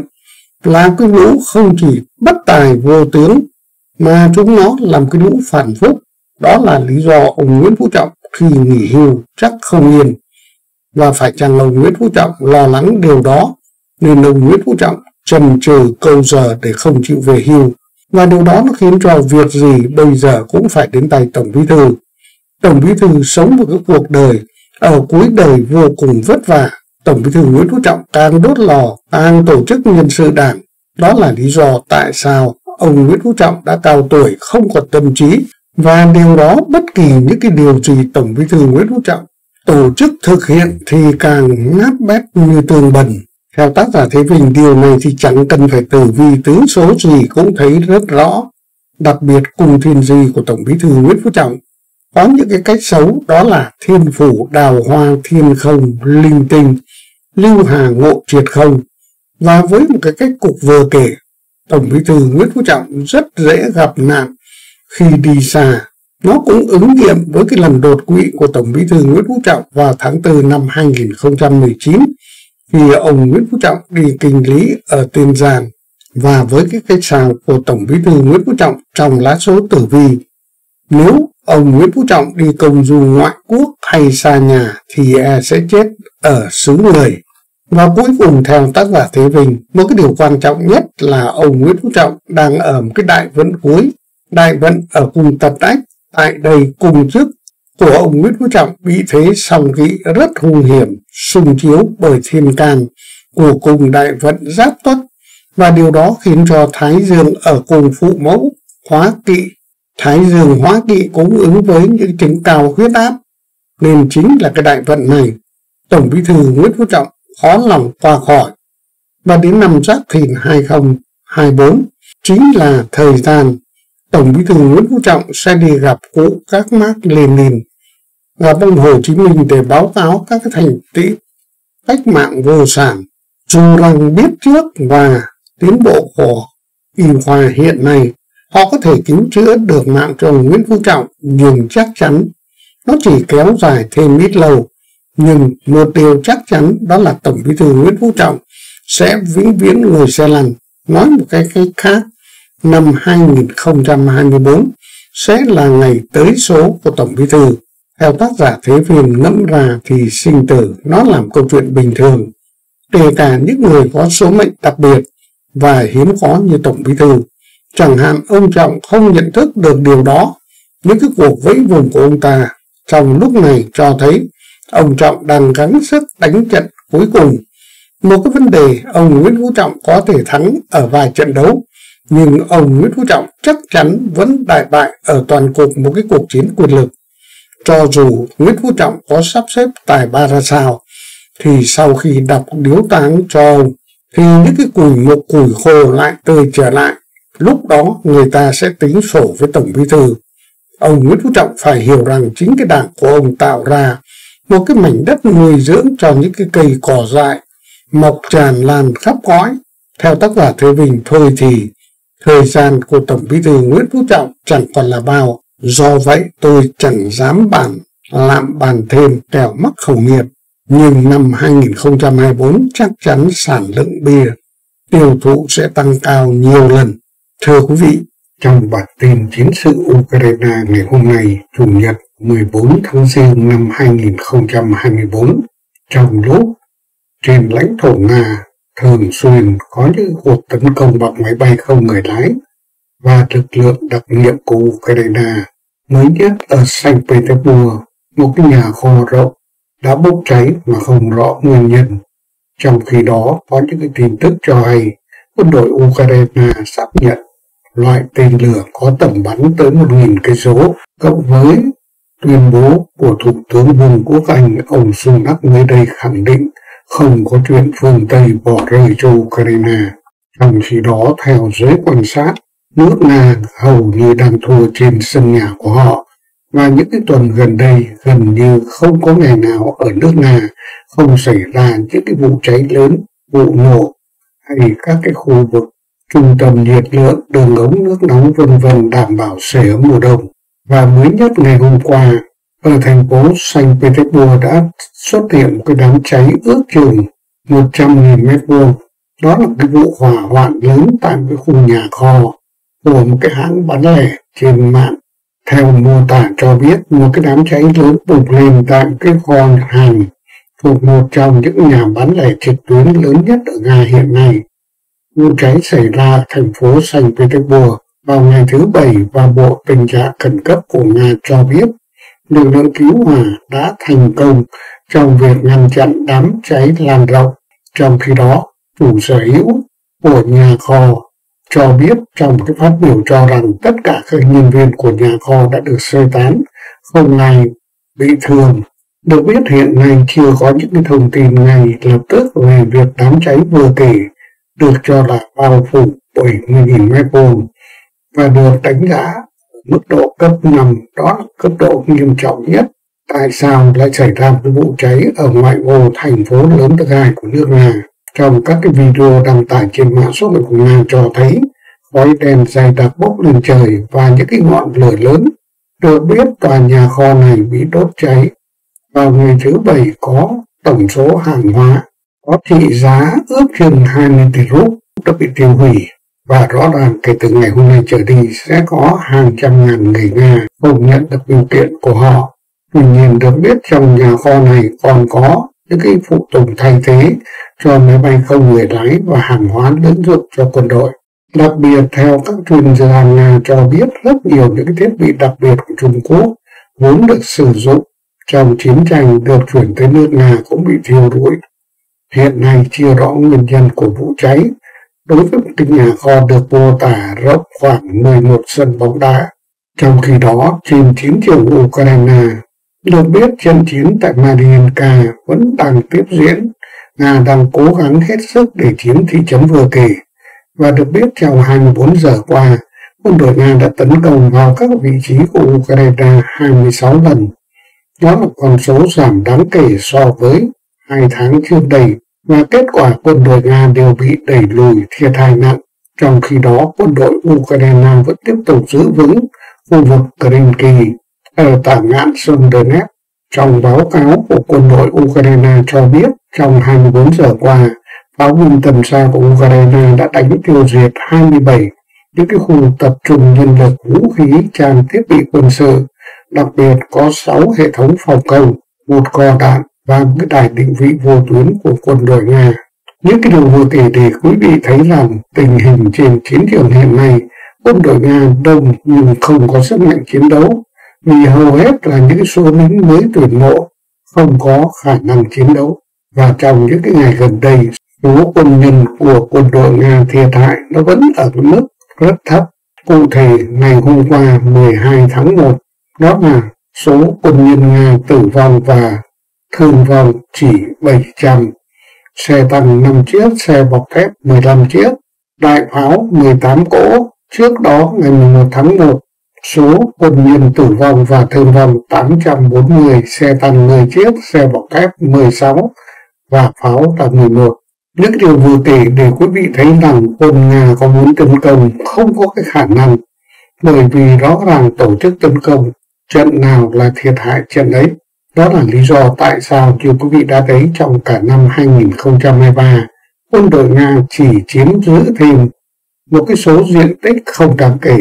là cái lũ không chỉ bất tài vô tướng mà chúng nó làm cái lũ phản phúc. Đó là lý do ông Nguyễn Phú Trọng khi nghỉ hưu chắc không yên, và phải chăng ông Nguyễn Phú Trọng lo lắng điều đó nên ông Nguyễn Phú Trọng chần chừ câu giờ để không chịu về hưu. Và điều đó nó khiến cho việc gì bây giờ cũng phải đến tay Tổng Bí thư. Tổng Bí thư sống một cái cuộc đời Ở cuối đời vô cùng vất vả, Tổng Bí thư Nguyễn Phú Trọng càng đốt lò, càng tổ chức nhân sự đảng. Đó là lý do tại sao ông Nguyễn Phú Trọng đã cao tuổi, không còn tâm trí, và điều đó bất kỳ những cái điều gì Tổng Bí thư Nguyễn Phú Trọng tổ chức thực hiện thì càng nát bét như tường bần. Theo tác giả Thế Vinh, điều này thì chẳng cần phải tử vi tướng số gì cũng thấy rất rõ. Đặc biệt cung thiên di của Tổng Bí thư Nguyễn Phú Trọng có những cái cách xấu, đó là thiên phủ đào hoa thiên không linh tinh, lưu hà ngộ triệt không. Và với một cái cách cục vừa kể, Tổng Bí thư Nguyễn Phú Trọng rất dễ gặp nạn khi đi xa. Nó cũng ứng nghiệm với cái lần đột quỵ của Tổng Bí thư Nguyễn Phú Trọng vào tháng tư năm hai nghìn không trăm mười chín, khi ông Nguyễn Phú Trọng đi kinh lý ở Tiền Giang. Và với cái cách xào của Tổng Bí thư Nguyễn Phú Trọng trong lá số tử vi, nếu ông Nguyễn Phú Trọng đi công du ngoại quốc hay xa nhà thì e sẽ chết ở xứ người. Và cuối cùng, theo tác giả Thế Vinh, một cái điều quan trọng nhất là ông Nguyễn Phú Trọng đang ở một cái đại vận cuối, đại vận ở cung Tật Ách. Tại đây, cung chức của ông Nguyễn Phú Trọng bị thế song kỵ rất hung hiểm, xung chiếu bởi thiên can của cung đại vận Giáp Tuất, và điều đó khiến cho Thái Dương ở cung Phụ Mẫu hóa kỵ. Thái Dương hóa kỵ cũng ứng với những chứng cao huyết áp, nên chính là cái đại vận này Tổng Bí thư Nguyễn Phú Trọng khó lòng qua khỏi. Và đến năm Giáp Thìn hai nghìn không trăm hai mươi tư chính là thời gian Tổng Bí thư Nguyễn Phú Trọng sẽ đi gặp cụ các Mác Lênin, gặp ông Hồ Chí Minh để báo cáo các cái thành tựu cách mạng vô sản. Dù rằng biết trước và tiến bộ của y khoa hiện nay họ có thể cứu chữa được mạng cho ông Nguyễn Phú Trọng, nhưng chắc chắn nó chỉ kéo dài thêm ít lâu. Nhưng một điều chắc chắn đó là Tổng Bí thư Nguyễn Phú Trọng sẽ vĩnh viễn ngồi xe lăn. Nói một cái cách khác, năm hai nghìn không trăm hai mươi tư sẽ là ngày tới số của Tổng Bí thư. Theo tác giả Thế Viên ngẫm ra thì sinh tử nó làm câu chuyện bình thường, kể cả những người có số mệnh đặc biệt và hiếm có như Tổng Bí thư. Chẳng hạn ông Trọng không nhận thức được điều đó. Những cái cuộc vẫy vùng của ông ta trong lúc này cho thấy ông Trọng đang gắng sức đánh trận cuối cùng. Một cái vấn đề, ông Nguyễn Phú Trọng có thể thắng ở vài trận đấu, nhưng ông Nguyễn Phú Trọng chắc chắn vẫn đại bại ở toàn cục một cái cuộc chiến quyền lực. Cho dù Nguyễn Phú Trọng có sắp xếp tài ba ra sao, thì sau khi đọc điếu táng cho ông, thì những cái cùi một cùi khô lại tươi trở lại. Lúc đó người ta sẽ tính sổ với Tổng Bí thư. Ông Nguyễn Phú Trọng phải hiểu rằng chính cái đảng của ông tạo ra một cái mảnh đất nuôi dưỡng cho những cái cây cỏ dại mọc tràn lan khắp cõi. Theo tác giả Thế Vinh, thôi thì thời gian của Tổng Bí thư Nguyễn Phú Trọng chẳng còn là bao. Do vậy tôi chẳng dám bàn lạm bàn thêm kẻo mắc khẩu nghiệp. Nhưng năm hai nghìn không trăm hai mươi tư chắc chắn sản lượng bia tiêu thụ sẽ tăng cao nhiều lần. Thưa quý vị, trong bản tin chiến sự Ukraine ngày hôm nay, Chủ nhật mười bốn tháng Giêng năm hai nghìn không trăm hai mươi tư, trong lúc trên lãnh thổ Nga thường xuyên có những cuộc tấn công bằng máy bay không người lái và lực lượng đặc nhiệm của Ukraine, mới nhất ở Saint Petersburg, một cái nhà kho rộng đã bốc cháy mà không rõ nguyên nhân. Trong khi đó, có những cái tin tức cho hay quân đội Ukraine xác nhận loại tên lửa có tầm bắn tới một nghìn cây số, cộng với tuyên bố của Thủ tướng Vương quốc Anh ông Sunak mới đây khẳng định không có chuyện phương Tây bỏ rơi cho Ukraine. Trong khi đó, theo giới quan sát, nước Nga hầu như đang thua trên sân nhà của họ, và những cái tuần gần đây gần như không có ngày nào ở nước Nga không xảy ra những cái vụ cháy lớn, vụ nổ hay các cái khu vực trung tâm nhiệt lượng, đường ống nước nóng vân vân đảm bảo sưởi ấm mùa đông. Và mới nhất ngày hôm qua, ở thành phố Saint Petersburg đã xuất hiện một cái đám cháy ước chừng một trăm nghìn mét vuông. Đó là cái vụ hỏa hoạn lớn tại cái khu nhà kho của một cái hãng bán lẻ trên mạng. Theo mô tả cho biết, một cái đám cháy lớn bùng lên tại cái kho hàng thuộc một trong những nhà bán lẻ trực tuyến lớn nhất ở Nga hiện nay. Vụ cháy xảy ra thành phố Saint Petersburg vào ngày thứ Bảy, và Bộ Tình trạng Khẩn cấp của Nga cho biết lực lượng cứu hỏa đã thành công trong việc ngăn chặn đám cháy lan rộng. Trong khi đó, chủ sở hữu của nhà kho cho biết trong cái phát biểu cho rằng tất cả các nhân viên của nhà kho đã được sơ tán, không ai bị thương. Được biết hiện nay chưa có những cái thông tin ngay lập tức về việc đám cháy vừa kể được cho là bao phủ bảy mươi nghìn mét vuông và được đánh giá mức độ cấp năm, đó là cấp độ nghiêm trọng nhất. Tại sao lại xảy ra một vụ cháy ở ngoại ô thành phố lớn thứ hai của nước Nga? Trong các cái video đăng tải trên mạng xã hội của Nga cho thấy khói đen dày đặc bốc lên trời và những cái ngọn lửa lớn. Được biết tòa nhà kho này bị đốt cháy vào ngày thứ Bảy, có tổng số hàng hóa có trị giá ước chừng hai mươi tỷ rúp đã bị tiêu hủy, và rõ ràng kể từ ngày hôm nay trở đi sẽ có hàng trăm ngàn người Nga không nhận được biểu kiện của họ. Tuy nhiên được biết trong nhà kho này còn có những cái phụ tùng thay thế cho máy bay không người lái và hàng hóa lưỡng dụng cho quân đội. Đặc biệt theo các chuyên gia Nga cho biết rất nhiều những cái thiết bị đặc biệt của Trung Quốc vốn được sử dụng trong chiến tranh được chuyển tới nước Nga cũng bị thiêu rụi. Hiện nay chưa rõ nguyên nhân của vụ cháy. Đối với một cái nhà kho được mô tả rộng khoảng mười một sân bóng đá. Trong khi đó, trên chiến trường Ukraine, được biết trận chiến tại Mariinka vẫn đang tiếp diễn. Nga đang cố gắng hết sức để chiếm thị trấn vừa kể. Và được biết trong hai mươi bốn giờ qua, quân đội Nga đã tấn công vào các vị trí của Ukraine hai mươi sáu lần. Đó là con số giảm đáng kể so với hai tháng trước đây, và kết quả quân đội Nga đều bị đẩy lùi, thiệt hại nặng. Trong khi đó, quân đội Ukraine vẫn tiếp tục giữ vững khu vực Krinky ở tả ngạn sông Donetsk. Trong báo cáo của quân đội Ukraine cho biết, trong hai mươi bốn giờ qua, pháo binh tầm xa của Ukraine đã đánh tiêu diệt hai mươi bảy những cái khu tập trung nhân lực, vũ khí, trang thiết bị quân sự, đặc biệt có sáu hệ thống phòng không, một kho đạn và một cái đài định vị vô tuyến của quân đội Nga. Những cái điều vừa kể để quý vị thấy rằng tình hình trên chiến trường hiện nay, quân đội Nga đông nhưng không có sức mạnh chiến đấu, vì hầu hết là những số lính mới tuyển mộ không có khả năng chiến đấu. Và trong những cái ngày gần đây, số quân nhân của quân đội Nga thiệt hại nó vẫn ở cái mức rất thấp. Cụ thể, ngày hôm qua mười hai tháng một, đó là số quân nhân Nga tử vong và thương vong chỉ bảy trăm, xe tăng năm chiếc, xe bọc thép mười lăm chiếc, đại pháo mười tám cỗ. Trước đó ngày mười một tháng một, số quân nhân tử vong và thương vong tám trăm bốn mươi, xe tăng mười chiếc, xe bọc thép mười sáu và pháo là mười một. Những điều vừa kể để quý vị thấy rằng quân Nga có muốn tấn công không có cái khả năng, bởi vì rõ ràng tổ chức tấn công trận nào là thiệt hại trận ấy. Đó là lý do tại sao như quý vị đã thấy trong cả năm hai nghìn không trăm hai mươi ba, quân đội Nga chỉ chiếm giữ thêm một cái số diện tích không đáng kể.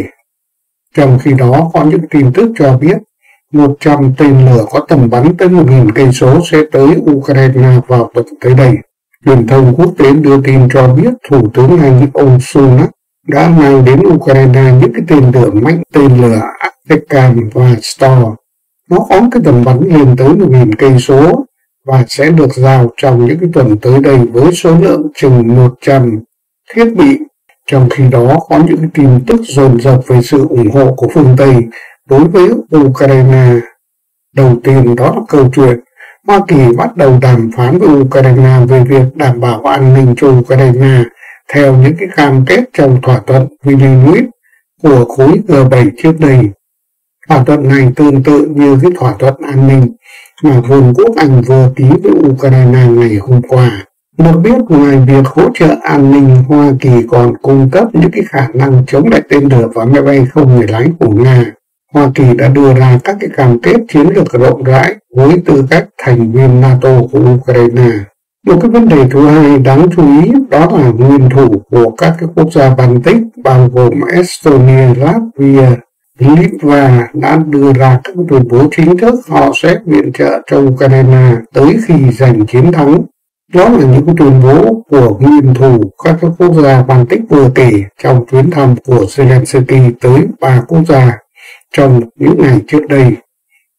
Trong khi đó có những tin tức cho biết một trăm tên lửa có tầm bắn tới một nghìn cây số sẽ tới Ukraine vào tuần tới đây. Truyền thông quốc tế đưa tin cho biết Thủ tướng Anh ông Sunak đã mang đến Ukraine những cái tên lửa mạnh, tên lửa Atecan và Storm. Nó có cái tầm bắn lên tới một nghìn cây số và sẽ được giao trong những cái tuần tới đây với số lượng chừng một trăm thiết bị. Trong khi đó có những cái tin tức dồn dập về sự ủng hộ của phương Tây đối với Ukraine. Đầu tiên đó là câu chuyện Hoa Kỳ bắt đầu đàm phán với Ukraine về việc đảm bảo an ninh cho Ukraine theo những cái cam kết trong thỏa thuận Vilnius của khối G bảy trước đây. Thỏa thuận này tương tự như cái thỏa thuận an ninh mà Vương quốc Anh vừa ký với Ukraine ngày hôm qua. Được biết, ngoài việc hỗ trợ an ninh, Hoa Kỳ còn cung cấp những cái khả năng chống lại tên lửa và máy bay không người lái của Nga. Hoa Kỳ đã đưa ra các cái cam kết chiến lược rộng rãi với tư cách thành viên NATO của Ukraine. Một cái vấn đề thứ hai đáng chú ý đó là nguyên thủ của các cái quốc gia Baltic bao gồm Estonia, Latvia, Litva đã đưa ra các tuyên bố chính thức họ sẽ viện trợ cho Ukraine tới khi giành chiến thắng. Đó là những tuyên bố của nguyên thủ các quốc gia Baltic vừa kể trong chuyến thăm của Zelensky tới ba quốc gia trong những ngày trước đây.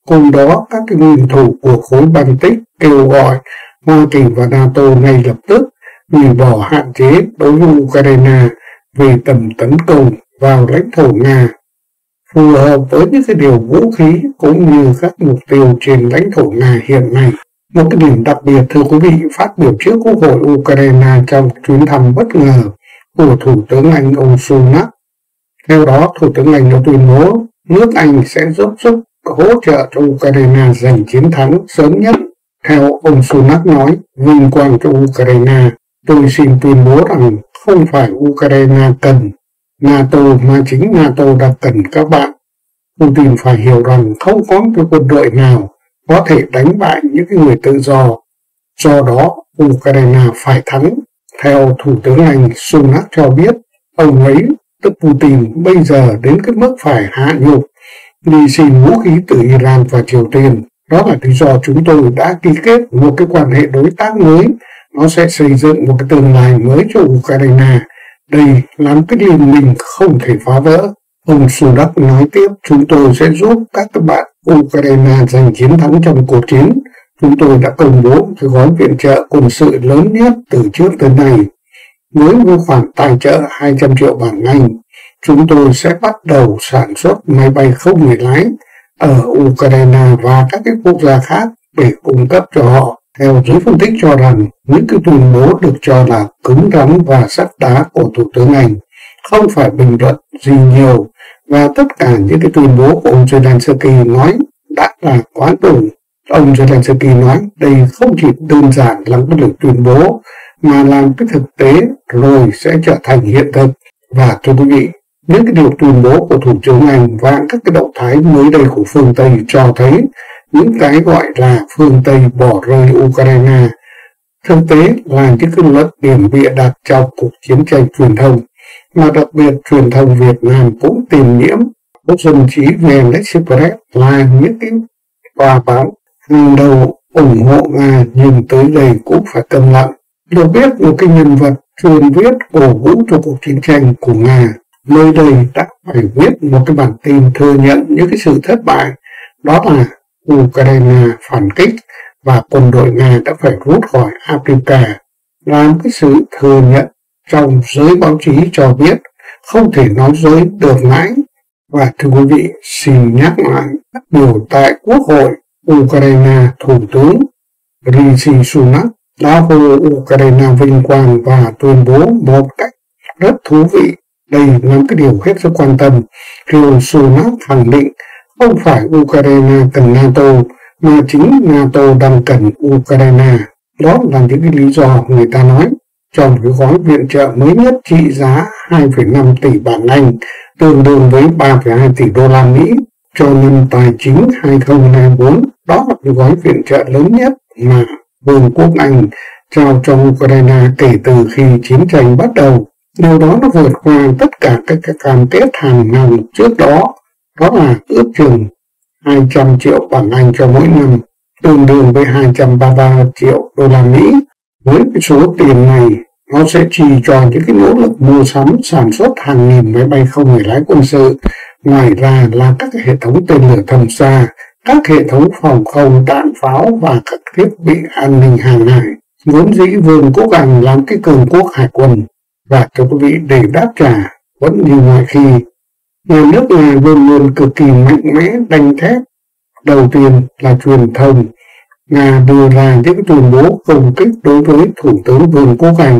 Cùng đó, các cái nguyên thủ của khối Baltic kêu gọi Hoa Kỳ và NATO ngay lập tức hủy bỏ hạn chế đối với Ukraine về tầm tấn công vào lãnh thổ Nga, phù hợp với những cái điều vũ khí cũng như các mục tiêu trên lãnh thổ Nga hiện nay. Một cái điểm đặc biệt, thưa quý vị, phát biểu trước Quốc hội Ukraine trong chuyến thăm bất ngờ của Thủ tướng Anh ông Sunak. Theo đó, Thủ tướng Anh đã tuyên bố nước Anh sẽ giúp sức hỗ trợ cho Ukraine giành chiến thắng sớm nhất. Theo ông Sunak nói, vinh quang cho Ukraine, tôi xin tuyên bố rằng không phải Ukraine cần NATO mà chính NATO đã cần các bạn. Putin phải hiểu rằng không có cái quân đội nào có thể đánh bại những cái người tự do. Do đó, Ukraine phải thắng. Theo Thủ tướng Anh, Sunak cho biết, ông ấy, tức Putin, bây giờ đến cái mức phải hạ nhục, đi xin vũ khí từ Iran và Triều Tiên. Đó là lý do chúng tôi đã ký kết một cái quan hệ đối tác mới. Nó sẽ xây dựng một cái tương lai mới cho Ukraine. Đây là một cái liên minh không thể phá vỡ. Ông Sunak nói tiếp, chúng tôi sẽ giúp các bạn Ukraine giành chiến thắng trong cuộc chiến. Chúng tôi đã công bố cái gói viện trợ quân sự lớn nhất từ trước tới nay. Với một khoản tài trợ hai trăm triệu bảng Anh, chúng tôi sẽ bắt đầu sản xuất máy bay không người lái ở Ukraine và các cái quốc gia khác để cung cấp cho họ. Theo giới phân tích cho rằng, những cái tuyên bố được cho là cứng rắn và sắt đá của Thủ tướng Anh không phải bình luận gì nhiều, và tất cả những cái tuyên bố của ông Zelensky nói đã là quá đủ. Ông Zelensky nói đây không chỉ đơn giản là một lời tuyên bố mà làm cái thực tế rồi sẽ trở thành hiện thực. Và thưa quý vị, những cái điều tuyên bố của Thủ tướng Anh và các cái động thái mới đây của phương Tây cho thấy những cái gọi là phương Tây bỏ rơi Ukraine thực tế là những cái luận điểm bịa đặt trong cuộc chiến tranh truyền thông, mà đặc biệt truyền thông Việt Nam cũng tìm nhiễm. Quốc dân trí vê en Express là những cái tòa báo hàng đầu ủng hộ Nga, nhưng tới đây cũng phải câm lặng. Được biết, một cái nhân vật truyền viết cổ vũ cho cuộc chiến tranh của Nga nơi đây đã phải viết một cái bản tin thừa nhận những cái sự thất bại, đó là Ukraine phản kích và quân đội Nga đã phải rút khỏi Africa, làm cái sự thừa nhận trong giới báo chí cho biết không thể nói dối được mãi. Và thưa quý vị, xin nhắc lại phát biểu tại Quốc hội Ukraine, Thủ tướng Rishi Sunak đã hô Ukraine vinh quang và tuyên bố một cách rất thú vị. Đây là cái điều hết sức quan tâm. Khi ông Sunak khẳng định không phải Ukraine cần NATO mà chính NATO đang cần Ukraine. Đó là những cái lý do người ta nói trong cái gói viện trợ mới nhất trị giá hai phẩy năm tỷ bảng Anh, tương đương với ba phẩy hai tỷ đô la Mỹ cho năm tài chính hai không hai bốn. Đó là cái gói viện trợ lớn nhất mà Vương quốc Anh trao cho Ukraine kể từ khi chiến tranh bắt đầu. Điều đó nó vượt qua tất cả các cái cam kết hàng năm trước đó, đó là ước chừng hai trăm triệu bảng Anh cho mỗi năm, tương đương với hai trăm ba mươi ba triệu đô la Mỹ. Với cái số tiền này, nó sẽ chi cho những cái nỗ lực mua sắm sản xuất hàng nghìn máy bay không người lái quân sự. Ngoài ra là các hệ thống tên lửa tầm xa, các hệ thống phòng không, đạn pháo và các thiết bị an ninh hàng hải. Vốn dĩ Vương quốc Anh làm cái cường quốc hải quân. Và thưa quý vị, để đáp trả vẫn như mọi khi, nhà nước Nga luôn luôn cực kỳ mạnh mẽ đánh thép. Đầu tiên là truyền thông. Nga đưa ra những tuyên bố công kích đối với Thủ tướng Vương quốc Anh,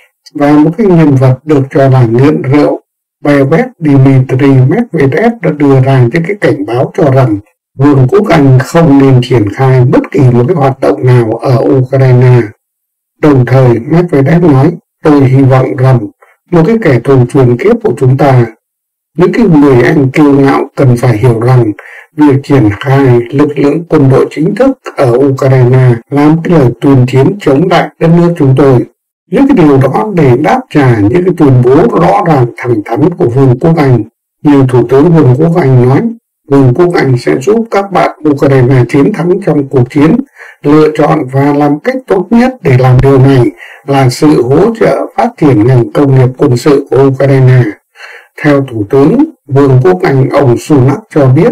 và một cái nhân vật được cho là nghiện rượu, Bevet Dmitry Medvedev đã đưa ra những cái cảnh báo cho rằng Vương quốc Anh không nên triển khai bất kỳ một cái hoạt động nào ở Ukraine. Đồng thời, Medvedev nói, tôi hy vọng rằng một cái kẻ thù truyền kiếp của chúng ta, những cái người Anh kiêu ngạo cần phải hiểu rằng việc triển khai lực lượng quân đội chính thức ở Ukraine làm cái lời tuyên chiến chống lại đất nước chúng tôi. Những cái điều đó để đáp trả những cái tuyên bố rõ ràng thẳng thắn của Vương quốc Anh. Như Thủ tướng Vương quốc Anh nói, Vương quốc Anh sẽ giúp các bạn Ukraine chiến thắng trong cuộc chiến. Lựa chọn và làm cách tốt nhất để làm điều này là sự hỗ trợ phát triển ngành công nghiệp quân sự của Ukraine. Theo Thủ tướng Vương quốc Anh, ông Sunak cho biết,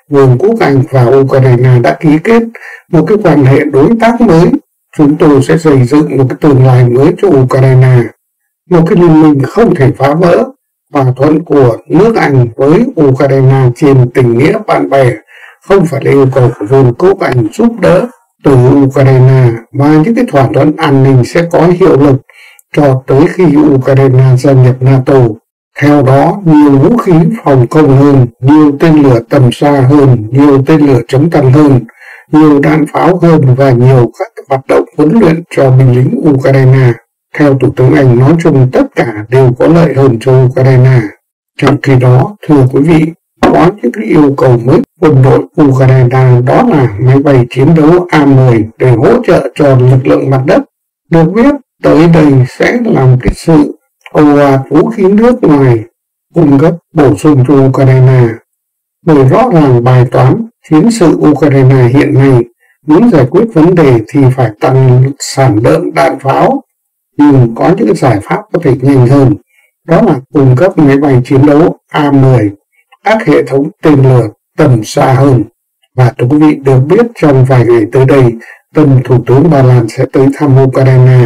Vương quốc Anh và Ukraine đã ký kết một cái quan hệ đối tác mới. Chúng tôi sẽ xây dựng một cái tương lai mới cho Ukraine, một cái liên minh không thể phá vỡ. Thỏa thuận của nước Anh với Ukraine trên tình nghĩa bạn bè, không phải là yêu cầu của Vương quốc Anh giúp đỡ từ Ukraine, và những cái thỏa thuận an ninh sẽ có hiệu lực cho tới khi Ukraine gia nhập NATO. Theo đó, nhiều vũ khí phòng không hơn, nhiều tên lửa tầm xa hơn, nhiều tên lửa chống tăng hơn, nhiều đạn pháo hơn và nhiều các hoạt động huấn luyện cho binh lính Ukraine. Theo Thủ tướng Anh, nói chung tất cả đều có lợi hơn cho Ukraine. Trong khi đó, thưa quý vị, có những cái yêu cầu mới quân đội Ukraine, đó là máy bay chiến đấu A mười để hỗ trợ cho lực lượng mặt đất. Được biết, tới đây sẽ làm cái sự ồ ạt vũ khí nước ngoài cung cấp bổ sung cho Ukraine. Bởi rõ ràng bài toán chiến sự Ukraine hiện nay muốn giải quyết vấn đề thì phải tăng sản lượng đạn pháo, nhưng có những giải pháp có thể nhanh hơn, đó là cung cấp máy bay chiến đấu A mười, các hệ thống tên lửa tầm xa hơn. Và thưa quý vị được biết, trong vài ngày tới đây, tân Thủ tướng Ba Lan sẽ tới thăm Ukraine.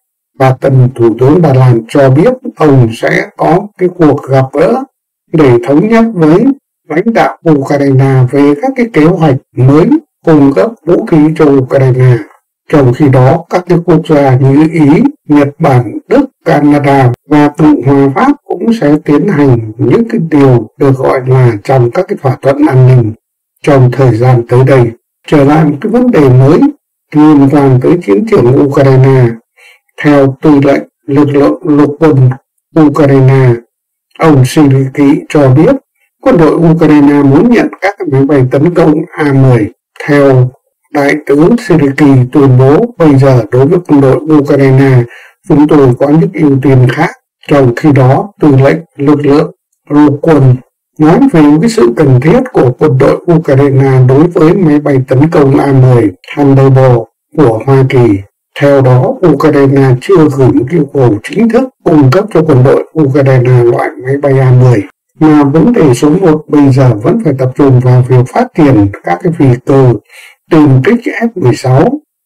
Và tân Thủ tướng Ba Lan cho biết ông sẽ có cái cuộc gặp gỡ để thống nhất với lãnh đạo Ukraine về các cái kế hoạch mới cung cấp vũ khí cho Ukraine. Trong khi đó, các cái quốc gia như Ý, Nhật Bản, Đức, Canada và Cộng hòa Pháp cũng sẽ tiến hành những cái điều được gọi là trong các cái thỏa thuận an ninh trong thời gian tới đây. Trở lại một cái vấn đề mới liên quan tới chiến trường Ukraine. Theo tư lệnh lực lượng lục quân Ukraine, ông Siriki cho biết quân đội Ukraine muốn nhận các máy bay tấn công A mười. Theo Đại tướng Siriki tuyên bố, bây giờ đối với quân đội Ukraine, chúng tôi có những ưu tiên khác. Trong khi đó, tư lệnh lực lượng lục quân nói về cái sự cần thiết của quân đội Ukraine đối với máy bay tấn công A mười Thunderbolt của Hoa Kỳ. Theo đó, Ukraine chưa gửi một yêu cầu chính thức cung cấp cho quân đội Ukraine loại máy bay A mười. Mà vấn đề số một bây giờ vẫn phải tập trung vào việc phát triển các cái phi cơ tiêm kích F mười sáu.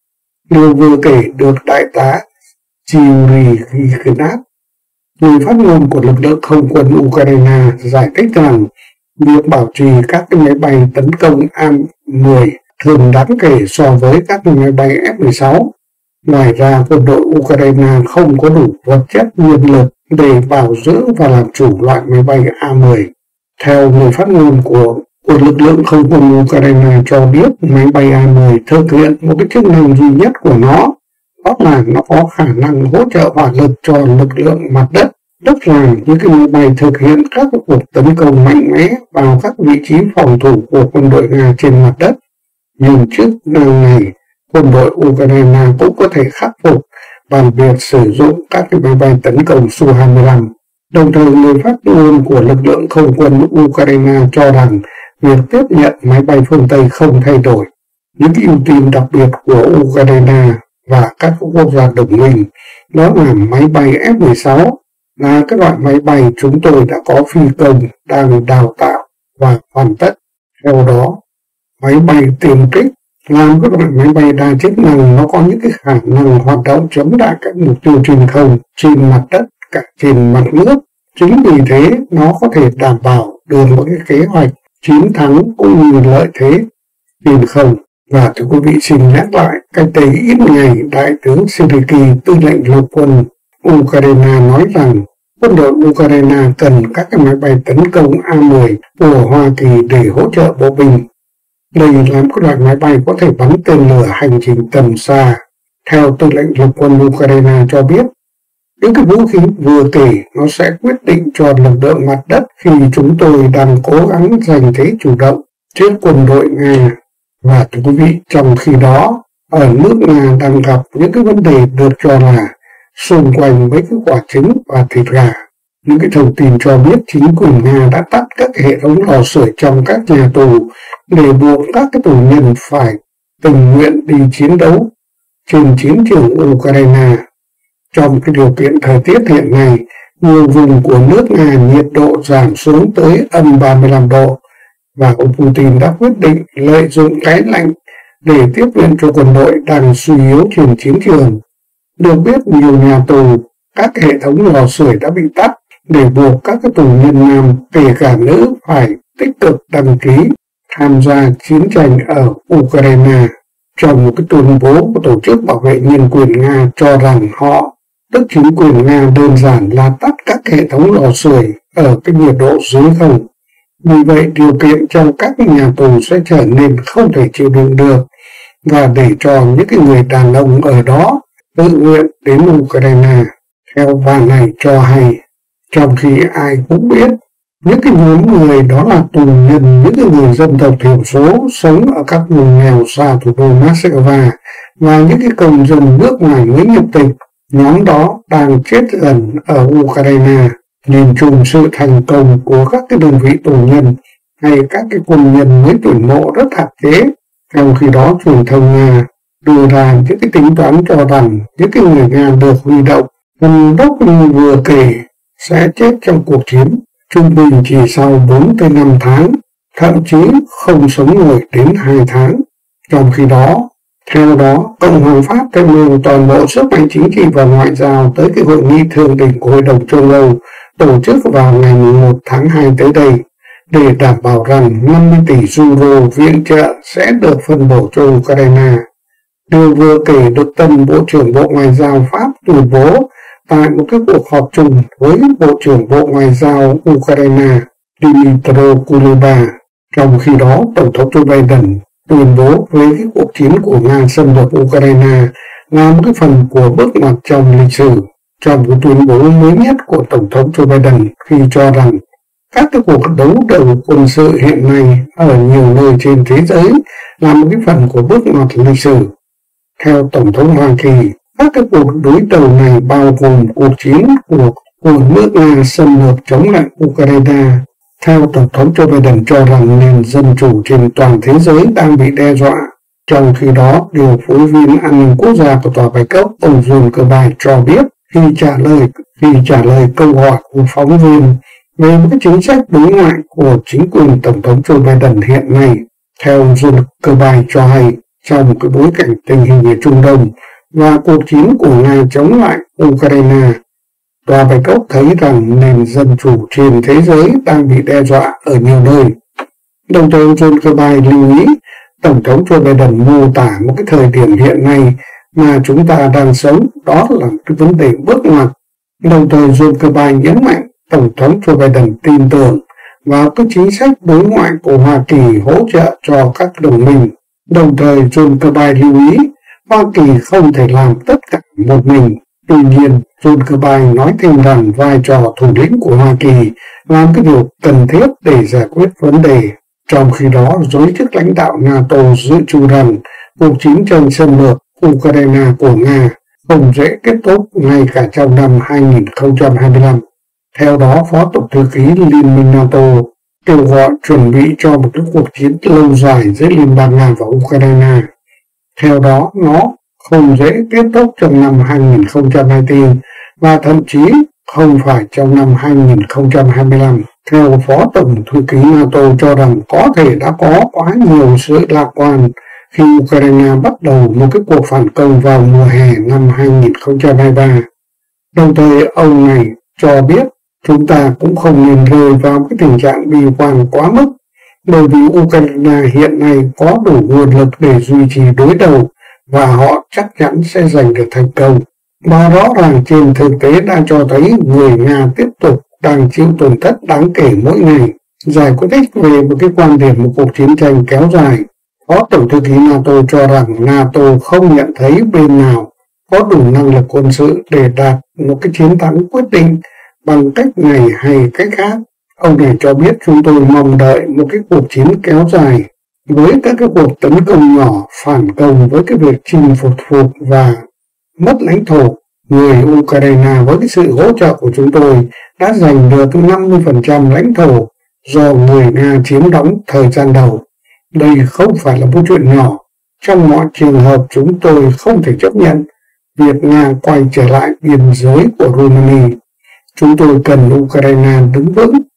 Điều vừa kể được Đại tá Yuri Gignat, người phát ngôn của lực lượng không quân Ukraine, giải thích rằng việc bảo trì các cái máy bay tấn công A mười thường đáng kể so với các cái máy bay F mười sáu. Ngoài ra, quân đội Ukraine không có đủ vật chất nhân lực để bảo dưỡng và làm chủ loại máy bay A mười. Theo người phát ngôn của, của lực lượng không quân Ukraine cho biết, máy bay A mười thực hiện một cái chức năng duy nhất của nó, đó là nó có khả năng hỗ trợ hỏa lực cho lực lượng mặt đất. Tức là những cái máy bay thực hiện các cuộc tấn công mạnh mẽ vào các vị trí phòng thủ của quân đội Nga trên mặt đất. Nhưng chức năng này, quân đội Ukraine cũng có thể khắc phục bằng việc sử dụng các cái máy bay tấn công Su hai mươi lăm. Đồng thời, người phát ngôn của lực lượng không quân Ukraine cho rằng việc tiếp nhận máy bay phương Tây không thay đổi. Những cái ưu tiên đặc biệt của Ukraine và các quốc gia đồng minh đó là máy bay F mười sáu, là các loại máy bay chúng tôi đã có phi công đang đào tạo và hoàn tất. Theo đó, máy bay tiêm kích làm các loại máy bay đa chức năng, nó có những cái khả năng hoạt động chống lại các mục tiêu trên không, trên mặt đất, cả trên mặt nước. Chính vì thế, nó có thể đảm bảo được một cái kế hoạch chiến thắng cũng như lợi thế trên không. Và thưa quý vị, xin nhắc lại, cách đây ít ngày, Đại tướng Siriki, tư lệnh lục quân Ukraine nói rằng quân đội Ukraine cần các cái máy bay tấn công A mười của Hoa Kỳ để hỗ trợ bộ binh. Đây là một loại máy bay có thể bắn tên lửa hành trình tầm xa. Theo tư lệnh lục quân Ukraine cho biết, những cái vũ khí vừa kể nó sẽ quyết định cho lực lượng mặt đất khi chúng tôi đang cố gắng giành thế chủ động trước quân đội Nga. Và thưa quý vị, trong khi đó, ở nước Nga đang gặp những cái vấn đề được cho là xung quanh mấy cái quả trứng và thịt gà. Những cái thông tin cho biết chính quyền Nga đã tắt các hệ thống lò sưởi trong các nhà tù để buộc các cái tù nhân phải tình nguyện đi chiến đấu trên chiến trường Ukraine. Trong cái điều kiện thời tiết hiện nay, nhiều vùng của nước Nga nhiệt độ giảm xuống tới âm ba mươi lăm độ. và ông Putin đã quyết định lợi dụng cái lạnh để tiếp viện cho quân đội đang suy yếu trên chiến trường. Được biết, nhiều nhà tù, các hệ thống lò sưởi đã bị tắt để buộc các tù nhân nam, kể cả nữ, phải tích cực đăng ký tham gia chiến tranh ở Ukraine. Trong một cái tuyên bố của Tổ chức Bảo vệ Nhân quyền Nga cho rằng họ, tức chính quyền Nga, đơn giản là tắt các hệ thống lò sưởi ở cái nhiệt độ dưới không. Vì vậy, điều kiện trong các nhà tù sẽ trở nên không thể chịu đựng được, và để cho những cái người đàn ông ở đó tự nguyện đến Ukraine. Theo bà này cho hay, trong khi ai cũng biết những cái nhóm người đó là tù nhân, những cái người dân tộc thiểu số sống ở các vùng nghèo xa thủ đô Moscow và những cái công dân nước ngoài mới nhập tịch, nhóm đó đang chết dần ở Ukraine. Nhìn chung sự thành công của các cái đơn vị tù nhân hay các cái quân nhân mới tuyển mộ rất hạn chế. Trong khi đó, truyền thông Nga đưa ra những cái tính toán cho rằng những cái người Nga được huy động cùng đốc như vừa kể sẽ chết trong cuộc chiến trung bình chỉ sau bốn tới năm tháng, thậm chí không sống nổi đến hai tháng. Trong khi đó, theo đó, Cộng hòa Pháp đem luôn toàn bộ sức mạnh chính trị và ngoại giao tới cái hội nghị thượng đỉnh của Hội đồng châu Âu tổ chức vào ngày một tháng hai tới đây, để đảm bảo rằng năm mươi tỷ euro viện trợ sẽ được phân bổ cho Ukraine. Điều vừa kể được tân Bộ trưởng Bộ Ngoại giao Pháp tuyên bố tại một cái cuộc họp chung với Bộ trưởng Bộ Ngoại giao Ukraine Dmytro Kuleba. Trong khi đó, Tổng thống Joe Biden tuyên bố với cái cuộc chiến của Nga xâm lược Ukraine là một cái phần của bước ngoặt trong lịch sử. Trong cái tuyên bố mới nhất của Tổng thống Joe Biden khi cho rằng các cái cuộc đấu đầu quân sự hiện nay ở nhiều nơi trên thế giới là một cái phần của bước ngoặt lịch sử. Theo Tổng thống Hoa Kỳ, các cái cuộc đối đầu này bao gồm cuộc chiến của, của nước Nga xâm lược chống lại Ukraine. Theo Tổng thống Joe Biden cho rằng nền dân chủ trên toàn thế giới đang bị đe dọa. Trong khi đó, điều phối viên an ninh quốc gia của Tòa Bạch Ốc, ông John Kirby cho biết khi trả lời khi trả lời câu hỏi của phóng viên về một cái chính sách đối ngoại của chính quyền Tổng thống Joe Biden hiện nay. Theo ông John Kirby cho hay, trong cái bối cảnh tình hình ở Trung Đông và cuộc chiến của Nga chống lại Ukraine, Tòa Bạch Ốc thấy rằng nền dân chủ trên thế giới đang bị đe dọa ở nhiều nơi. Đồng thời ông John Kirby lưu ý Tổng thống Joe Biden mô tả một cái thời điểm hiện nay mà chúng ta đang sống, đó là cái vấn đề bước ngoặt. Đồng thời John Kirby nhấn mạnh Tổng thống Joe Biden tin tưởng vào các chính sách đối ngoại của Hoa Kỳ hỗ trợ cho các đồng minh. Đồng thời John Kirby lưu ý Hoa Kỳ không thể làm tất cả một mình. Tuy nhiên, John Kirby nói thêm rằng vai trò thủ lĩnh của Hoa Kỳ là cái điều cần thiết để giải quyết vấn đề. Trong khi đó, giới chức lãnh đạo NATO dự trù rằng cuộc chiến tranh xâm lược Ukraine của Nga không dễ kết thúc ngay cả trong năm hai nghìn không trăm hai mươi lăm. Theo đó, Phó Tổng thư ký Liên minh NATO kêu gọi chuẩn bị cho một cái cuộc chiến lâu dài giữa Liên bang Nga và Ukraine. Theo đó, nó không dễ kết thúc trong năm hai nghìn không trăm hai mươi tư và thậm chí không phải trong năm hai nghìn không trăm hai mươi lăm. Theo Phó Tổng thư ký NATO cho rằng có thể đã có quá nhiều sự lạc quan khi Ukraine bắt đầu một cái cuộc phản công vào mùa hè năm hai nghìn không trăm hai mươi ba. Đồng thời ông này cho biết chúng ta cũng không nên rơi vào cái tình trạng bi quan quá mức, bởi vì Ukraine hiện nay có đủ nguồn lực để duy trì đối đầu và họ chắc chắn sẽ giành được thành công. Và rõ ràng trên thực tế đã cho thấy người Nga tiếp tục đang chịu tổn thất đáng kể mỗi ngày. Giải thích về một cái quan điểm một cuộc chiến tranh kéo dài, Phó Tổng thư ký NATO cho rằng NATO không nhận thấy bên nào có đủ năng lực quân sự để đạt một cái chiến thắng quyết định bằng cách này hay cách khác. Ông này cho biết chúng tôi mong đợi một cái cuộc chiến kéo dài với các cái cuộc tấn công nhỏ, phản công với cái việc chinh phục phục và mất lãnh thổ. Người Ukraine với cái sự hỗ trợ của chúng tôi đã giành được năm mươi phần trăm lãnh thổ do người Nga chiếm đóng thời gian đầu. Đây không phải là một chuyện nhỏ. Trong mọi trường hợp chúng tôi không thể chấp nhận việc Nga quay trở lại biên giới của Romania. Chúng tôi cần Ukraine đứng vững.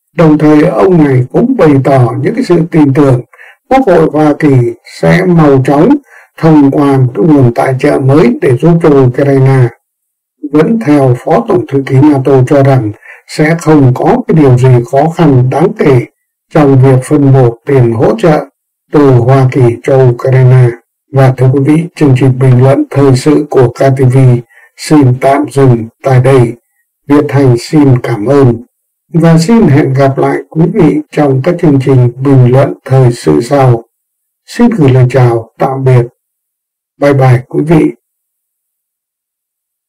Đồng thời ông này cũng bày tỏ những cái sự tin tưởng Quốc hội Hoa Kỳ sẽ mau chóng thông qua cái nguồn tài trợ mới để giúp cho Ukraine. Vẫn theo Phó Tổng thư ký NATO cho rằng sẽ không có cái điều gì khó khăn đáng kể trong việc phân bổ tiền hỗ trợ từ Hoa Kỳ cho Ukraine. Và thưa quý vị, chương trình bình luận thời sự của ca tê vê xin tạm dừng tại đây. Việt Thành xin cảm ơn và xin hẹn gặp lại quý vị trong các chương trình bình luận thời sự sau. Xin gửi lời chào tạm biệt. Bye bye quý vị.